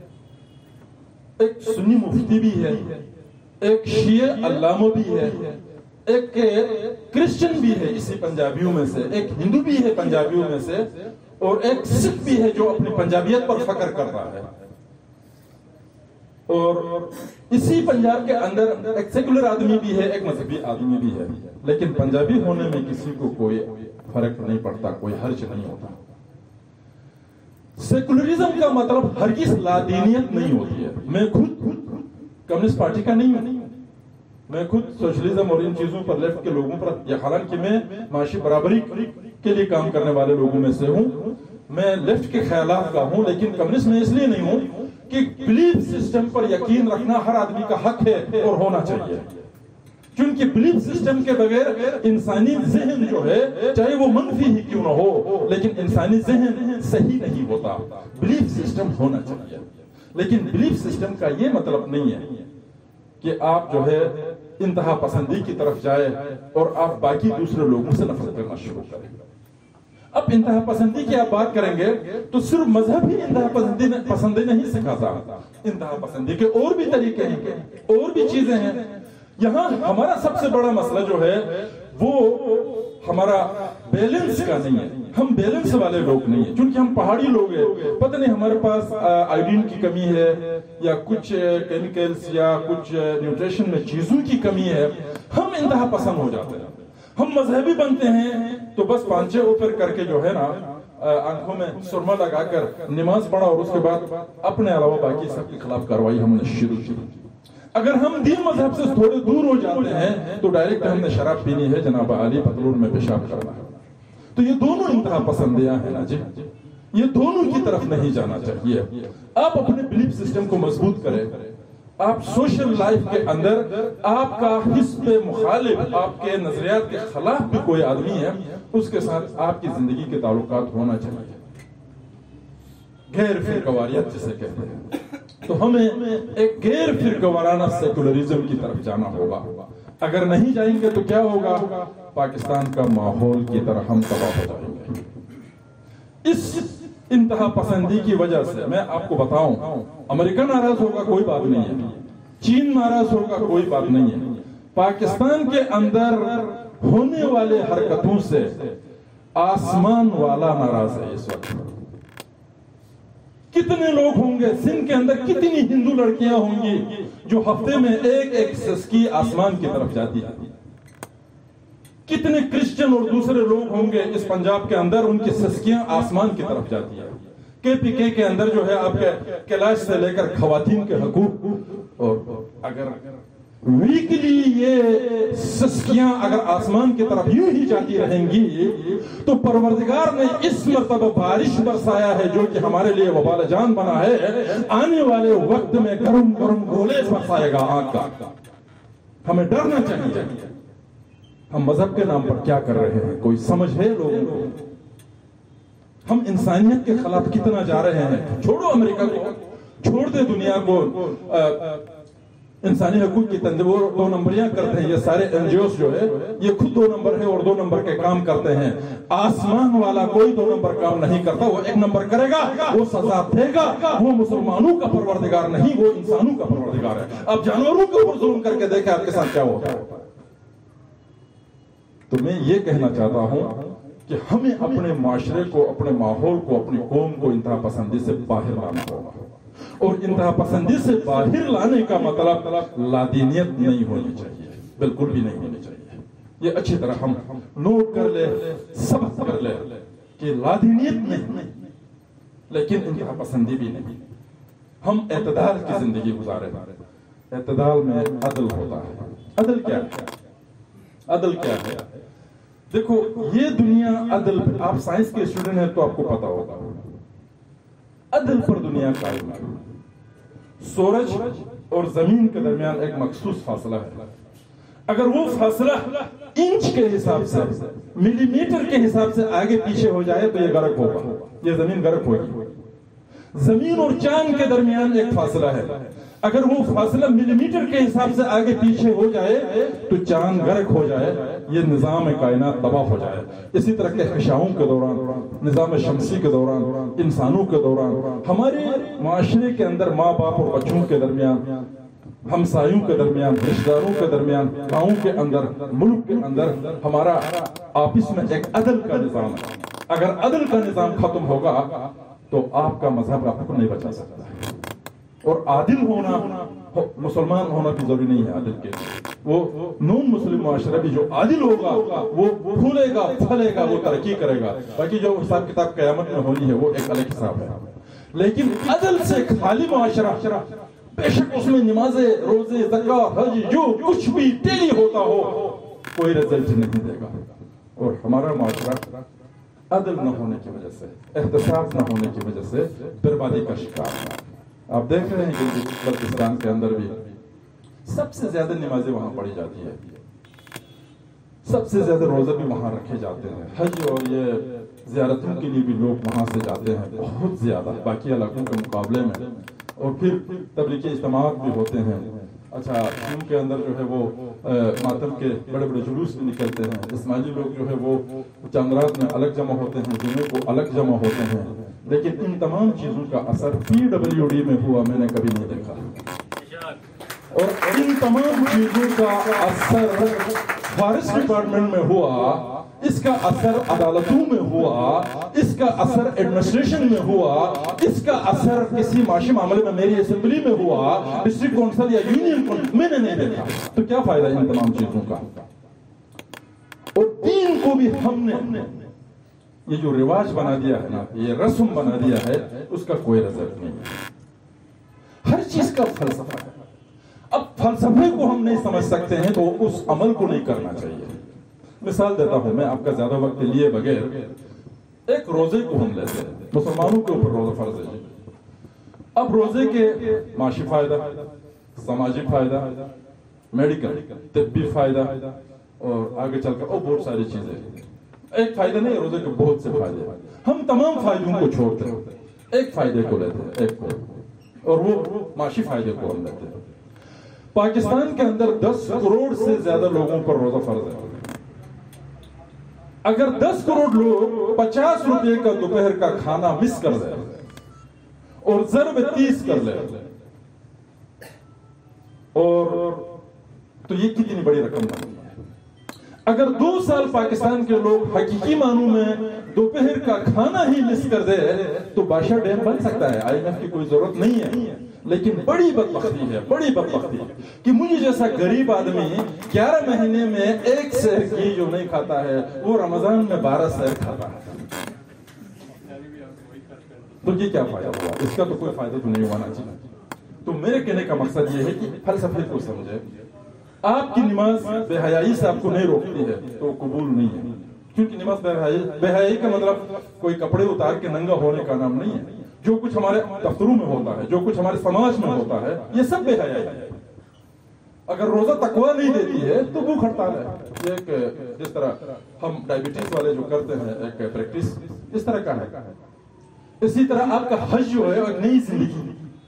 ایک سنی مفتی بھی ہے، ایک شیعہ علامہ بھی ہے، ایک کرسچن بھی ہے اسی پنجابیوں میں سے، ایک ہندو بھی ہے پنجابیوں میں سے، اور ایک سکھ بھی ہے جو اپنی پنجابیت پر فخر کرتا ہے. اور اسی پنجاب کے اندر ایک سیکولر آدمی بھی ہے، ایک مذہبی آدمی بھی ہے، لیکن پنجابی ہونے میں کسی کو کوئی فرق نہیں پڑتا، کوئی حرج نہیں ہوتا. سیکولرزم کا مطلب ہرگز لادینیت نہیں ہوتی ہے. میں خود کمیونسٹ پارٹی کا نہیں ہوں، میں خود سوشلزم اور ان چیزوں پر لیفٹ کے لوگوں پر، یا حالانکہ میں معاشی برابری کے لیے کام کرنے والے لوگوں میں سے ہوں، میں لیفٹ کے خیالات کا ہوں، لیکن کمیونسٹ میں اس لیے نہیں ہوں کہ بلیف سسٹم پر یقین رکھنا ہر آدمی کا حق ہے اور ہونا چاہیے، کیونکہ بلیف سسٹم کے بغیر انسانی ذہن جو ہے چاہے وہ منفی ہی کیوں نہ ہو، لیکن انسانی ذہن صحیح نہیں ہوتا. بلیف سسٹم ہونا چاہیے، لیکن بلیف سسٹم کا یہ مطلب نہیں ہے کہ آپ جو ہے انتہا پسندی کی طرف جائے اور آپ باقی دوسرے لوگوں سے نفرت کرنا شروع کریں. اب انتہا پسندی کی آپ بات کریں گے تو صرف مذہب ہی انتہا پسندی پسندی نہیں سکھاتا، انتہا پسندی کے اور بھی طریقے ہیں، اور بھی چیزیں ہیں. یہاں ہمارا سب سے بڑا مسئلہ جو ہے وہ ہمارا بیلنس کا نہیں ہے. ہم بیلنس والے لوگ نہیں ہیں، چونکہ ہم پہاڑی لوگ ہیں. پتہ نہیں ہمارے پاس آئیڈین کی کمی ہے یا کچھ کیمیکلز یا کچھ نیوٹریشن میں چیزوں کی کمی ہے، ہم انتہا پسند ہو جاتے ہیں. ہم مذہبی بنتے ہیں تو بس پانچے اوپر کر کے جو ہے نا آنکھوں میں سرما لگا کر نماز پڑھا، اور اس کے بعد اپنے علاوہ باقی سب کے خلاف کاروائی ہم نے شروع کی. اگر ہم دین مذہب سے تھوڑے دور ہو جاتے ہیں تو ڈائریکٹ ہم نے شراب پینی ہے، جناب عالی پتلون میں پیشاب کرنا ہے. تو یہ دونوں انتہا پسندیاں ہیں نا جی، یہ دونوں کی طرف نہیں جانا چاہیے. آپ اپنے بلیف سسٹم کو مضبوط کریں. آپ سوشل لائف کے اندر آپ کا حزب مخالف، آپ کے نظریات کے خلاف بھی کوئی آدمی ہے، اس کے ساتھ آپ کی زندگی کے تعلقات ہونا چاہیے. غیر فرقواریت جسے کہتے ہیں، تو ہمیں ایک غیر فرقوارانہ سیکولرزم کی طرف جانا ہوگا. اگر نہیں جائیں گے تو کیا ہوگا؟ پاکستان کا ماحول کی طرح ہم تباہ ہو جائیں گے. اس انتہا پسندی کی وجہ سے میں آپ کو بتاؤں، امریکہ ناراض ہوگا کوئی بات نہیں ہے، چین ناراض ہوگا کوئی بات نہیں ہے، پاکستان کے اندر ہونے والے حرکتوں سے آسمان والا ناراض ہے. اس وقت کتنے لوگ ہوں گے سندھ کے اندر، کتنی ہندو لڑکیاں ہوں گی جو ہفتے میں ایک ایک سسکی آسمان کی طرف جاتی ہے. کتنے کرسچن اور دوسرے لوگ ہوں گے اس پنجاب کے اندر، ان کی سسکیاں آسمان کی طرف جاتی ہیں. کے پی کے کے اندر جو ہے آپ کے کیلاش سے لے کر خواتین کے حقوق، اور اگر ویکلی یہ سسکیاں اگر آسمان کی طرف یوں ہی جاتی رہیں گی تو پروردگار نے اس مرتبہ بارش برسایا ہے جو کہ ہمارے لیے وبال جان بنا ہے، آنے والے وقت میں گرم گرم گولے برسائے گا آگ کا. ہمیں ڈرنا چاہیے. ہم مذہب کے نام پر کیا کر رہے ہیں؟ کوئی سمجھ ہے لوگوں کو؟ ہم انسانیت کے خلاف کتنا جا رہے ہیں؟ چھوڑو امریکہ کو، چھوڑ دے دنیا کو، انسانی حقوق کی تنظیم وہ دو نمبریاں کرتے ہیں. یہ سارے این جی اوز جو ہے یہ خود دو نمبر ہے اور دو نمبر کے کام کرتے ہیں. آسمان والا کوئی دو نمبر کام نہیں کرتا. وہ ایک نمبر کرے گا, وہ سزا دے گا. وہ مسلمانوں کا پروردگار نہیں, وہ انسانوں کا پروردگار ہے. اب جانوروں کے اوپر ظلم کر کے دیکھیں آپ کے ساتھ کیا ہوتا ہے. تو میں یہ کہنا چاہتا ہوں کہ ہمیں اپنے معاشرے کو, اپنے ماحول کو, اپنی قوم کو انتہا پسندی سے باہر لانا ہوگا. اور انتہا پسندی سے باہر لانے کا مطلب لادینیت نہیں ہونی چاہیے, بالکل بھی نہیں ہونی چاہیے. یہ اچھی طرح ہم نوٹ کر لے, سبق کر لے کہ لادینیت نہیں لیکن انتہا پسندی بھی نہیں. ہم اعتدال کی زندگی گزارے. اعتدال میں عدل ہوتا ہے. عدل کیا ہے؟ عدل کیا ہے؟ دیکھو یہ دنیا عدل, آپ سائنس کے اسٹوڈنٹ ہیں تو آپ کو پتا ہوگا, عدل پر دنیا قائم ہے. سورج اور زمین کے درمیان ایک مخصوص فاصلہ ہے. اگر وہ فاصلہ انچ کے حساب سے, ملی میٹر کے حساب سے آگے پیچھے ہو جائے تو یہ غرق ہوگا, یہ زمین غرق ہوگی. زمین اور چاند کے درمیان ایک فاصلہ ہے. اگر وہ فاصلہ ملی میٹر کے حساب سے آگے پیچھے ہو جائے تو چاند غرق ہو جائے, یہ نظام کائنات تباہ ہو جائے. اسی طرح کہکشاؤں کے دوران, نظام شمسی کے دوران, انسانوں کے دوران, ہمارے معاشرے کے اندر ماں باپ اور بچوں کے درمیان, ہمسایوں کے درمیان, رشتہ داروں کے درمیان, گاؤں کے اندر, ملک کے اندر ہمارا آپس میں ایک عدل کا نظام ہے. اگر عدل کا نظام ختم ہوگا تو آپ کا مذہب آپ کو نہیں بچا سکتا. اور عادل ہونا, مسلمان ہونا بھی ضروری نہیں ہے عادل کے. وہ نون مسلم معاشرہ بھی جو عادل ہوگا وہ پھولے گا, پھلے گا, وہ ترقی کرے گا. باقی جو حساب کتاب قیامت میں ہونی ہے وہ ایک الگ حساب ہے. لیکن عدل سے خالی معاشرہ, بے شک اس میں نمازیں, روزے, زکات, حج, جو کچھ بھی ڈیلی ہوتا ہو, کوئی رزلٹ نہیں دے گا. اور ہمارا معاشرہ عدل نہ ہونے کی وجہ سے, احتساب نہ ہونے کی وجہ سے بربادی کا شکار ہے. آپ دیکھ رہے ہیں کہ بلوچستان کے اندر بھی سب سے زیادہ نمازیں وہاں پڑھی جاتی ہے, سب سے زیادہ روزے بھی وہاں رکھے جاتے ہیں. حج اور یہ زیارتوں کے لیے بھی لوگ وہاں سے جاتے ہیں بہت زیادہ باقی علاقوں کے مقابلے میں. اور پھر تبلیغی اجتماعات بھی ہوتے ہیں. اچھا ان کے اندر جو ہے وہ ماتم کے بڑے بڑے جلوس بھی نکلتے ہیں. اسماعیلی لوگ جو ہے وہ چاندرات میں الگ جمع ہوتے ہیں, جمعے کو الگ جمع ہوتے ہیں. لیکن ان تمام چیزوں کا اثر پی ڈبلیو ڈی میں ہوا میں نے کبھی نہیں دیکھا. اور ان تمام چیزوں کا اثر فارسٹ ڈپارٹمنٹ میں ہوا, اس کا اثر عدالتوں میں ہوا, اس کا اثر ایڈمنسٹریشن میں ہوا, اس کا اثر کسی معاشی معاملے میں میری اسمبلی میں ہوا, ڈسٹرکٹ کونسل یا یونین کونسل میں نے نہیں دیکھا. تو کیا فائدہ ان تمام چیزوں کا؟ اور دین کو بھی ہم نے یہ جو رواج بنا دیا ہے نا, یہ رسم بنا دیا ہے, اس کا کوئی رزلٹ نہیں ہے. ہر چیز کا فلسفہ ہے. اب فلسفے کو ہم نہیں سمجھ سکتے ہیں تو اس عمل کو نہیں کرنا چاہیے. مثال دیتا ہوں میں آپ کا زیادہ وقت لیے بغیر. ایک روزے کو ہم لیتے ہیں, مسلمانوں کے اوپر روزہ فرض ہے. اب روزے کے معاشی فائدہ, سماجی فائدہ, میڈیکل طبی فائدہ, اور آگے چل کر اور بہت ساری چیزیں. ایک فائدہ نہیں, روزے کے بہت سے فائدے. ہم تمام فائدوں کو چھوڑتے ہیں, ایک فائدے کو لیتے ہیں, ایک کو, اور وہ معاشی فائدے کو ہم لیتے ہیں. پاکستان کے اندر دس کروڑ سے زیادہ لوگوں پر روزہ فرض ہے. اگر دس کروڑ لوگ پچاس روپے کا دوپہر کا کھانا مس کر دیں اور ضرب تیس کر لیں, اور تو یہ کتنی بڑی رقم بنتی ہے. اگر دو سال پاکستان کے لوگ حقیقی معنوں میں دوپہر کا کھانا ہی مس کر دے تو بادشاہ ڈیم بن سکتا ہے, آئی ایم ایف کی کوئی ضرورت نہیں ہے. لیکن بڑی بدبختی ہے, بڑی بدبختی ہے کہ مجھے جیسا غریب آدمی گیارہ مہینے میں ایک سحر کی جو نہیں کھاتا ہے وہ رمضان میں بارہ سحر کھاتا ہے. تو یہ کیا فائدہ ہوا؟ اس کا تو کوئی فائدہ تو نہیں ہونا چاہیے. تو میرے کہنے کا مقصد یہ ہے کہ فلسفے کو سمجھے. آپ کی نماز بے حیائی سے آپ کو نہیں روکتی ہے تو قبول نہیں ہے, کیونکہ نماز بے حیائی, بے حیائی کا مطلب کوئی کپڑے اتار کے ننگا ہونے کا نام نہیں ہے. جو کچھ ہمارے دفتروں میں ہوتا ہے, جو کچھ ہمارے سماج میں ہوتا ہے, یہ سب بے حیائی ہے. اگر روزہ تقویٰ نہیں دیتی ہے تو بھوک ہڑتال ہے. ایک جس طرح ہم ڈائبٹیز والے جو کرتے ہیں ایک پریکٹس, اس طرح کا ہے. اسی طرح آپ کا حج جو ہے ایک نئی زندگی,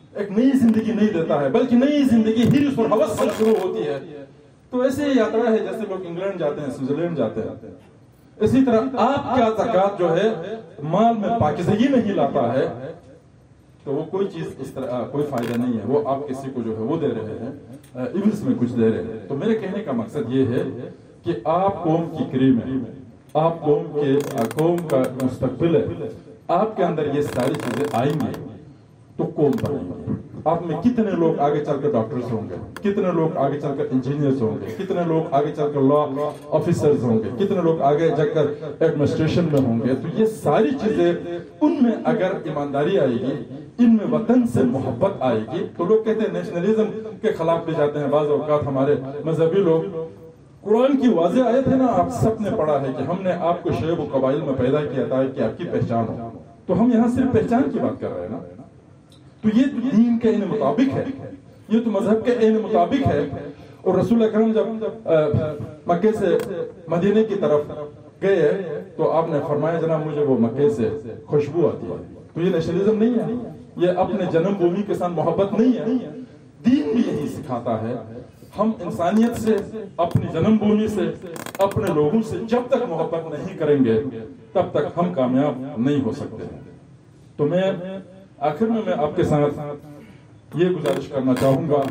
ایک نئی زندگی نہیں دیتا ہے، بلکہ نئی زندگی ہرس اور ہوس سے شروع ہوتی ہے۔ تو ایسے ہی یاترا ہے جیسے لوگ انگلینڈ جاتے ہیں، سوئٹزرلینڈ جاتے ہیں، اسی طرح آپ کا زکوٰۃ جو ہے مال میں پاکیزگی نہیں لاتا ہے تو وہ کوئی چیز اس طرح کوئی فائدہ نہیں ہے، وہ آپ کسی کو جو ہے وہ دے رہے ہیں، ایونس میں کچھ دے رہے ہیں۔ تو میرے کہنے کا مقصد یہ ہے کہ آپ قوم کی کریم ہے، آپ قوم کے قوم کا مستقبل ہے، آپ کے اندر یہ ساری چیزیں آئیں گی تو قوم بنیں گی۔ آپ میں کتنے لوگ آگے چل کر ڈاکٹرز ہوں گے، کتنے لوگ آگے چل کر انجینئرز ہوں گے، کتنے لوگ آگے چل کر لا آفیسرز ہوں گے، کتنے لوگ آگے جا کر ایڈمنسٹریشن میں ہوں گے۔ تو یہ ساری چیزیں ان میں اگر ایمانداری آئے گی، ان میں وطن سے محبت آئے گی، تو لوگ کہتے ہیں نیشنلزم کے خلاف بھی جاتے ہیں بعض اوقات ہمارے مذہبی لوگ۔ قرآن کی واضح آیت ہے نا، آپ سب نے پڑھا ہے کہ ہم نے آپ کو شعیب و قبائل میں پیدا کیا تاکہ آپ کی پہچان ہو۔ تو ہم یہاں صرف پہچان کی بات کر رہے ہیں نا، تو یہ تو دین کے عین مطابق ہے، یہ تو مذہب کے عین مطابق ہے۔ اور رسول اکرم جب مکے سے مدینے کی طرف گئے تو آپ نے فرمایا جناب مجھے وہ مکے سے خوشبو آتی ہے۔ تو یہ نیشنلزم نہیں ہے، یہ اپنے جنم بھومی کے ساتھ محبت نہیں ہے۔ دین بھی یہی سکھاتا ہے، ہم انسانیت سے، اپنی جنم بھومی سے، اپنے لوگوں سے جب تک محبت نہیں کریں گے تب تک ہم کامیاب نہیں ہو سکتے۔ تو میں آخر میں میں آپ کے ساتھ یہ گزارش کرنا چاہوں گا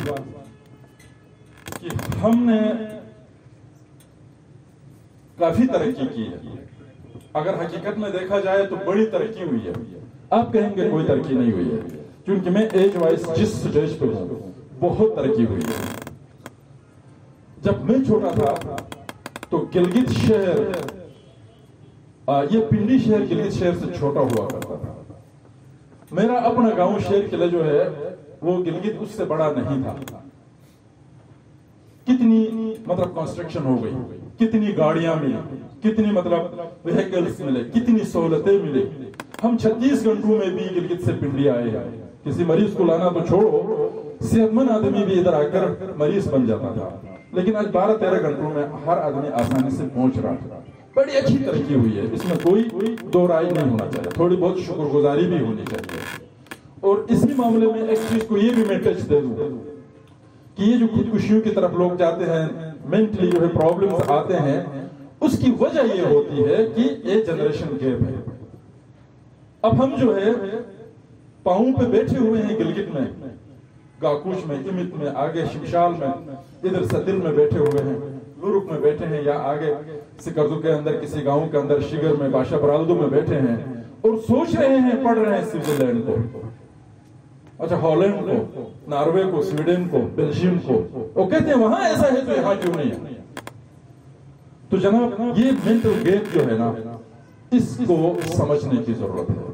کہ ہم نے کافی ترقی کی ہے، اگر حقیقت میں دیکھا جائے تو بڑی ترقی ہوئی ہے۔ آپ کہیں گے کوئی ترقی نہیں ہوئی ہے، کیونکہ میں ایج وائز جس سٹیج پہ ہوں بہت ترقی ہوئی ہے۔ جب میں چھوٹا تھا تو گلگت شہر، یہ پنڈی شہر گلگت شہر سے چھوٹا ہوا کرتا تھا۔ میرا اپنا گاؤں شہر قلعہ جو ہے وہ گلگت اس سے بڑا نہیں تھا۔ کتنی مطلب کنسٹرکشن ہو گئی، کتنی گاڑیاں ملی، کتنی مطلب وہیکلز ملے، کتنی سہولتیں ملی۔ ہم چھتیس گھنٹوں میں بھی گلگت سے پنڈی آئے ہیں۔ کسی مریض کو لانا تو چھوڑو، صحت مند آدمی بھی ادھر آ کر مریض بن جاتا تھا، لیکن آج بارہ تیرہ گھنٹوں میں ہر آدمی آسانی سے پہنچ رہا ہے۔ بڑی اچھی ترقی ہوئی ہے، اس میں کوئی دو رائے نہیں ہونا چاہیے، تھوڑی بہت شکر گزاری بھی ہونی چاہیے۔ اور اسی معاملے میں ایک چیز کو یہ بھی میں ٹچ دے دوں کہ یہ جو خودکشیوں کی طرف لوگ جاتے ہیں، مینٹلی جو ہے پرابلمز آتے ہیں، اس کی وجہ یہ ہوتی ہے کہ یہ جنریشن گیپ ہے۔ اب ہم جو ہے پاؤں پہ بیٹھے ہوئے ہیں گلگت میں، گاکوش میں، امت میں، آگے شمشال میں، ادھر سدل میں بیٹھے ہوئے ہیں، لورک میں بیٹھے ہیں، یا آگے سکردو کے اندر کسی گاؤں کے اندر شگر میں، باشا برالدو میں بیٹھے ہیں اور سوچ رہے ہیں، پڑھ رہے ہیں سوئٹزرلینڈ کو، اچھا ہالینڈ کو، ناروے کو، سویڈن کو، بیلجیم کو، وہ کہتے ہیں وہاں ایسا ہے تو یہاں کیوں نہیں ہے۔ تو جناب یہ مینٹل گیپ جو ہے نا، اس کو سمجھنے کی ضرورت ہے۔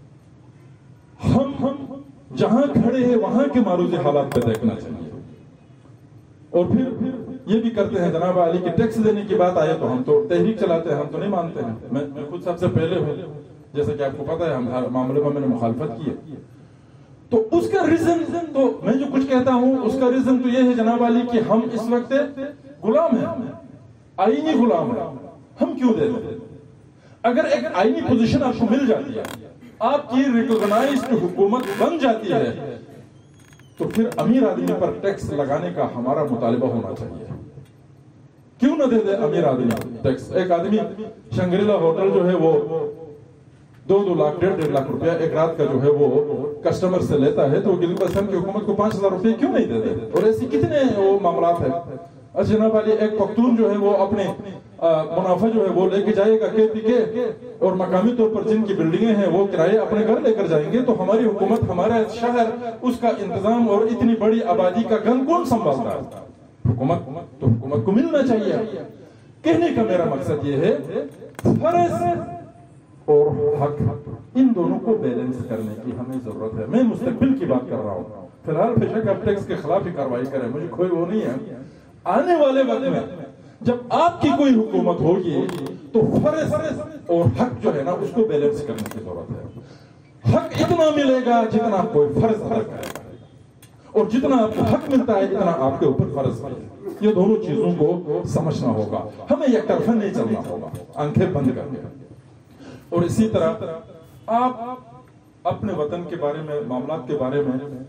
ہم ہم جہاں کھڑے ہیں وہاں کے معروض حالات پہ دیکھنا چاہیے، اور پھر یہ بھی کرتے ہیں جناب علی کی ٹیکس دینے کی بات آئے تو ہم تو تحریک چلاتے ہیں، ہم تو نہیں مانتے ہیں۔ میں خود سب سے پہلے ہوں، جیسے کہ آپ کو پتا ہے ہم ہر معاملے میں میں نے مخالفت کی ہے۔ تو اس کا ریزن تو میں جو کچھ کہتا ہوں اس کا ریزن تو یہ ہے جناب علی کہ ہم اس وقت غلام ہیں، آئینی غلام ہیں۔ ہم کیوں دے دیں؟ اگر ایک آئینی پوزیشن آپ کو مل جاتی ہے، آپ کی ریکگنائزڈ حکومت بن جاتی ہے، تو پھر امیر آدمی پر ٹیکس لگانے کا ہمارا مطالبہ ہونا چاہیے۔ کیوں نہ دے دے امیر آدمی ٹیکس؟ ایک آدمی شنگریلا ہوٹل جو ہے وہ دو دو لاکھ ڈیڑھ ڈیڑھ لاکھ روپیہ ایک رات کا جو ہے وہ کسٹمر سے لیتا ہے، تو گلگت بلتستان کی حکومت کو پانچ ہزار روپے کیوں نہیں دے دے؟ اور ایسی کتنے وہ معاملات ہیں۔ اچھا جناب علی، ایک پختون جو ہے وہ اپنے منافع جو ہے وہ لے کے جائے گا کے پی کے، اور مقامی طور پر جن کی بلڈنگیں ہیں وہ کرائے اپنے گھر لے کر جائیں گے، تو ہماری حکومت، ہمارا شہر، اس کا انتظام اور اتنی بڑی آبادی کا گن کون سنبھالتا ہے؟ حکومت۔ تو حکومت کو ملنا چاہیے۔ کہنے کا میرا مقصد یہ ہے فرض اور حق، ان دونوں کو بیلنس کرنے کی ہمیں ضرورت ہے۔ میں مستقبل کی بات کر رہا ہوں، فی الحال بے شک آپ ٹیکس کے خلاف ہی کارروائی کریں، مجھے کوئی وہ نہیں ہے۔ آنے والے وقت میں جب آپ کی کوئی حکومت ہوگی تو فرض اور حق جو ہے نا اس کو بیلنس کرنے کی ضرورت ہے۔ حق اتنا ملے گا جتنا کوئی فرض ادا کرے گا، اور جتنا آپ کو حق ملتا ہے اتنا آپ کے اوپر فرض ہے۔ یہ دونوں چیزوں کو سمجھنا ہوگا، ہمیں یک طرفہ نہیں چلنا ہوگا آنکھیں بند کر کے۔ اور اسی طرح آپ اپنے وطن کے بارے میں، معاملات کے بارے میں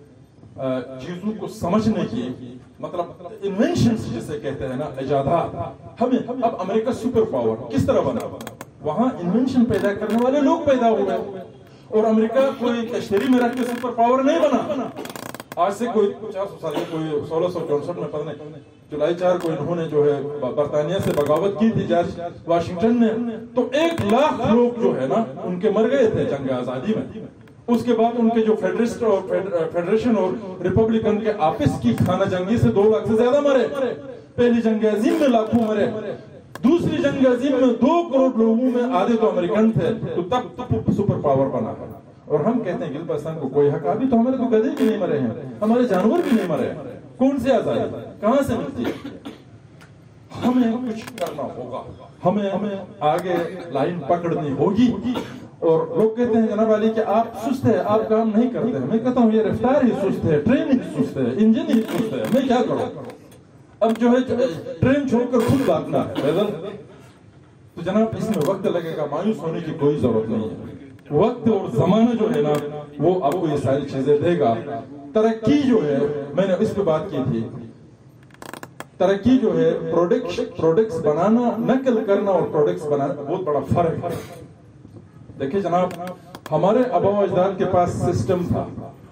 چیزوں کو سمجھنے کی مطلب انوینشنز جسے کہتے ہیں نا ایجادات. ہمیں اب امریکہ سپر پاور کس طرح بنا؟ وہاں انوینشن پیدا کرنے والے لوگ پیدا ہوئے اور امریکہ کوئی کشتری میں رکھ کے سپر پاور نہیں بنا. آج سے کوئی چار سو سال کوئی سولہ سو چونسٹھ میں پتہ نہیں جولائی چار کو انہوں نے جو ہے برطانیہ سے بغاوت کی تھی جارج واشنگٹن نے, تو ایک لاکھ لوگ جو ہے نا ان کے مر گئے تھے جنگ آزادی میں. اس کے بعد ان کے جو فیڈرسٹ اور فیڈریشن اور ریپبلکن کے آپس کی خانہ جنگی سے دو لاکھ سے زیادہ مرے. پہلی جنگ عظیم میں لاکھوں مرے, دوسری جنگ عظیم میں دو کروڑ لوگوں میں آدھے تو امریکن تھے. تو تب تب سپر پاور بنا. اور ہم کہتے ہیں گلبستان کو کوئی حق, ابھی تو ہمارے تو گدھے بھی نہیں مرے ہیں, ہمارے جانور بھی نہیں مرے ہیں. کون سے آزادی کہاں سے ملتی ہے؟ ہمیں کچھ کرنا ہوگا, ہمیں ہمیں آگے لائن پکڑنی ہوگی. اور لوگ کہتے ہیں جناب علی کہ آپ سست ہے, آپ کام نہیں کرتے. میں کہتا ہوں یہ رفتار ہی سست ہے, ٹرین ہی سست ہے, انجن ہی سست ہے, میں کیا کروں؟ اب جو ہے ٹرین چھوڑ کر خود بھاگنا ہے پیدل, تو جناب اس میں وقت لگے گا. مایوس ہونے کی کوئی ضرورت نہیں ہے. وقت اور زمانہ جو ہے نا وہ آپ کو یہ ساری چیزیں دے گا. ترقی جو ہے, میں نے اس پہ بات کی تھی, ترقی جو ہے پروڈکٹس پروڈکٹس بنانا, نقل کرنا اور پروڈکٹس بنانا بہت بڑا فرق ہے. دیکھیں جناب, ہمارے آبا و اجداد کے پاس سسٹم تھا,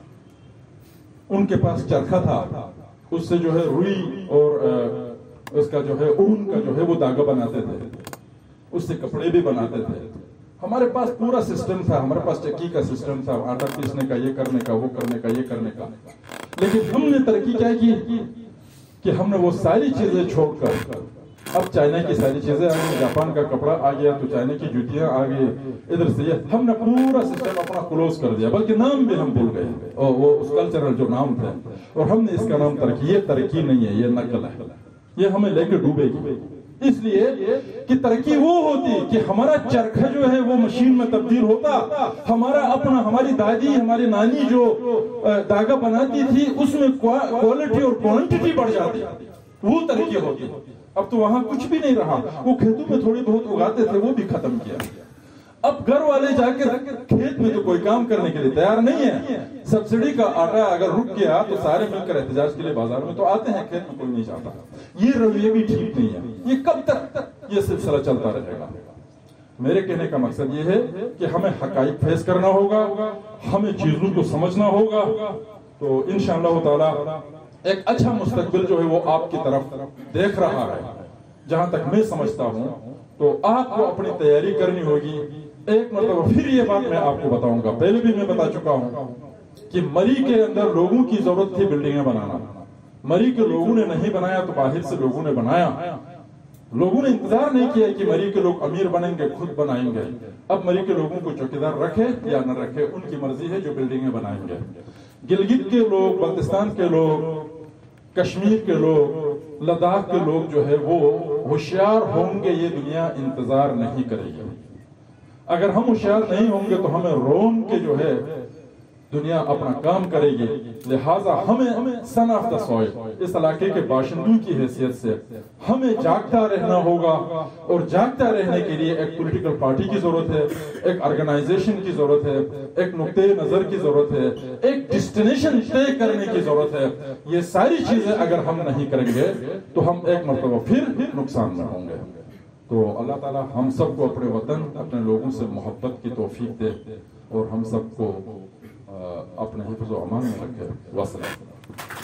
ان کے پاس چرخا تھا, اس سے جو ہے روئی اور اس کا جو ہے اون کا جو ہے وہ داغا بناتے تھے, اس سے کپڑے بھی بناتے تھے. ہمارے پاس پورا سسٹم تھا, ہمارے پاس چکی کا سسٹم تھا, آٹا پیسنے کا, یہ کرنے کا, وہ کرنے کا, یہ کرنے کا. لیکن ہم نے ترقی کیا کی کہ ہم نے وہ ساری چیزیں چھوڑ کر اب چائنا کی ساری چیزیں آ گئی, جاپان کا کپڑا آ گیا تو چائنا کی جوتیاں آ گئی, ادھر سے یہ ہم نے پورا سسٹم اپنا کلوز کر دیا, بلکہ نام بھی ہم بھول گئے اور وہ اس کلچرل جو نام تھے, اور ہم نے اس کا نام ترقی. یہ ترقی نہیں ہے, یہ نقل ہے, یہ ہمیں لے کے ڈوبے گی. اس لیے کہ ترقی وہ ہوتی کہ ہمارا چرخہ جو ہے وہ مشین میں تبدیل ہوتا, ہمارا اپنا, ہماری دادی, ہماری نانی جو داغا بناتی تھی اس میں کوالٹی اور کوانٹٹی بڑھ جاتی, وہ ترقی ہوتی. اب تو وہاں کچھ بھی نہیں رہا, وہ کھیتوں میں تھوڑی بہت اگاتے تھے, وہ بھی ختم کیا. اب گھر والے جا کے کھیت میں تو کوئی کام کرنے کے لیے تیار نہیں ہے. سبسڈی کا آٹا اگر رک گیا تو سارے مل کر احتجاج کے لیے بازار میں تو آتے ہیں, کھیت میں کوئی نہیں جاتا. یہ رویہ بھی ٹھیک نہیں ہے. یہ کب تک یہ سلسلہ چلتا رہے گا؟ میرے کہنے کا مقصد یہ ہے کہ ہمیں حقائق فیس کرنا ہوگا, ہمیں چیزوں کو سمجھنا ہوگا, تو انشاءاللہ تعالی ایک اچھا مستقبل جو ہے وہ آپ کی طرف دیکھ رہا ہے. جہاں تک میں سمجھتا ہوں تو آپ کو اپنی تیاری کرنی ہوگی. ایک مرتبہ پھر یہ بات میں آپ کو بتاؤں گا, پہلے بھی میں بتا چکا ہوں کہ مری کے اندر لوگوں کی ضرورت تھی بلڈنگیں بنانا. مری کے لوگوں نے نہیں بنایا تو باہر سے لوگوں نے بنایا. لوگوں نے انتظار نہیں کیا کہ مری کے لوگ امیر بنیں گے, خود بنائیں گے. اب مری کے لوگوں کو چوکیدار رکھے یا نہ رکھے ان کی مرضی ہے, جو بلڈنگیں بنائیں گے. گلگت کے لوگ, بلتستان کے لوگ, کشمیر کے لوگ, لداخ کے لوگ جو ہے وہ ہوشیار ہوں گے, یہ دنیا انتظار نہیں کرے گی. اگر ہم ہوشیار نہیں ہوں گے تو ہمیں رون کے جو ہے دنیا اپنا کام کرے گی. لہٰذا ہمیں سن آف دا سوئل, اس علاقے کے باشندوں کی حیثیت سے ہمیں جاگتا رہنا ہوگا. اور جاگتا رہنے کے لیے ایک پولیٹیکل پارٹی کی ضرورت ہے, ایک آرگنائزیشن کی ضرورت ہے, ایک نقطۂ نظر کی ضرورت ہے, ایک ڈیسٹینیشن طے کرنے کی ضرورت ہے. یہ ساری چیزیں اگر ہم نہیں کریں گے تو ہم ایک مرتبہ پھر نقصان میں ہوں گے. تو اللہ تعالیٰ ہم سب کو اپنے وطن, اپنے لوگوں سے محبت کی توفیق دے اور ہم سب کو اپنے حفظ و امان میں رکھے. والسلام.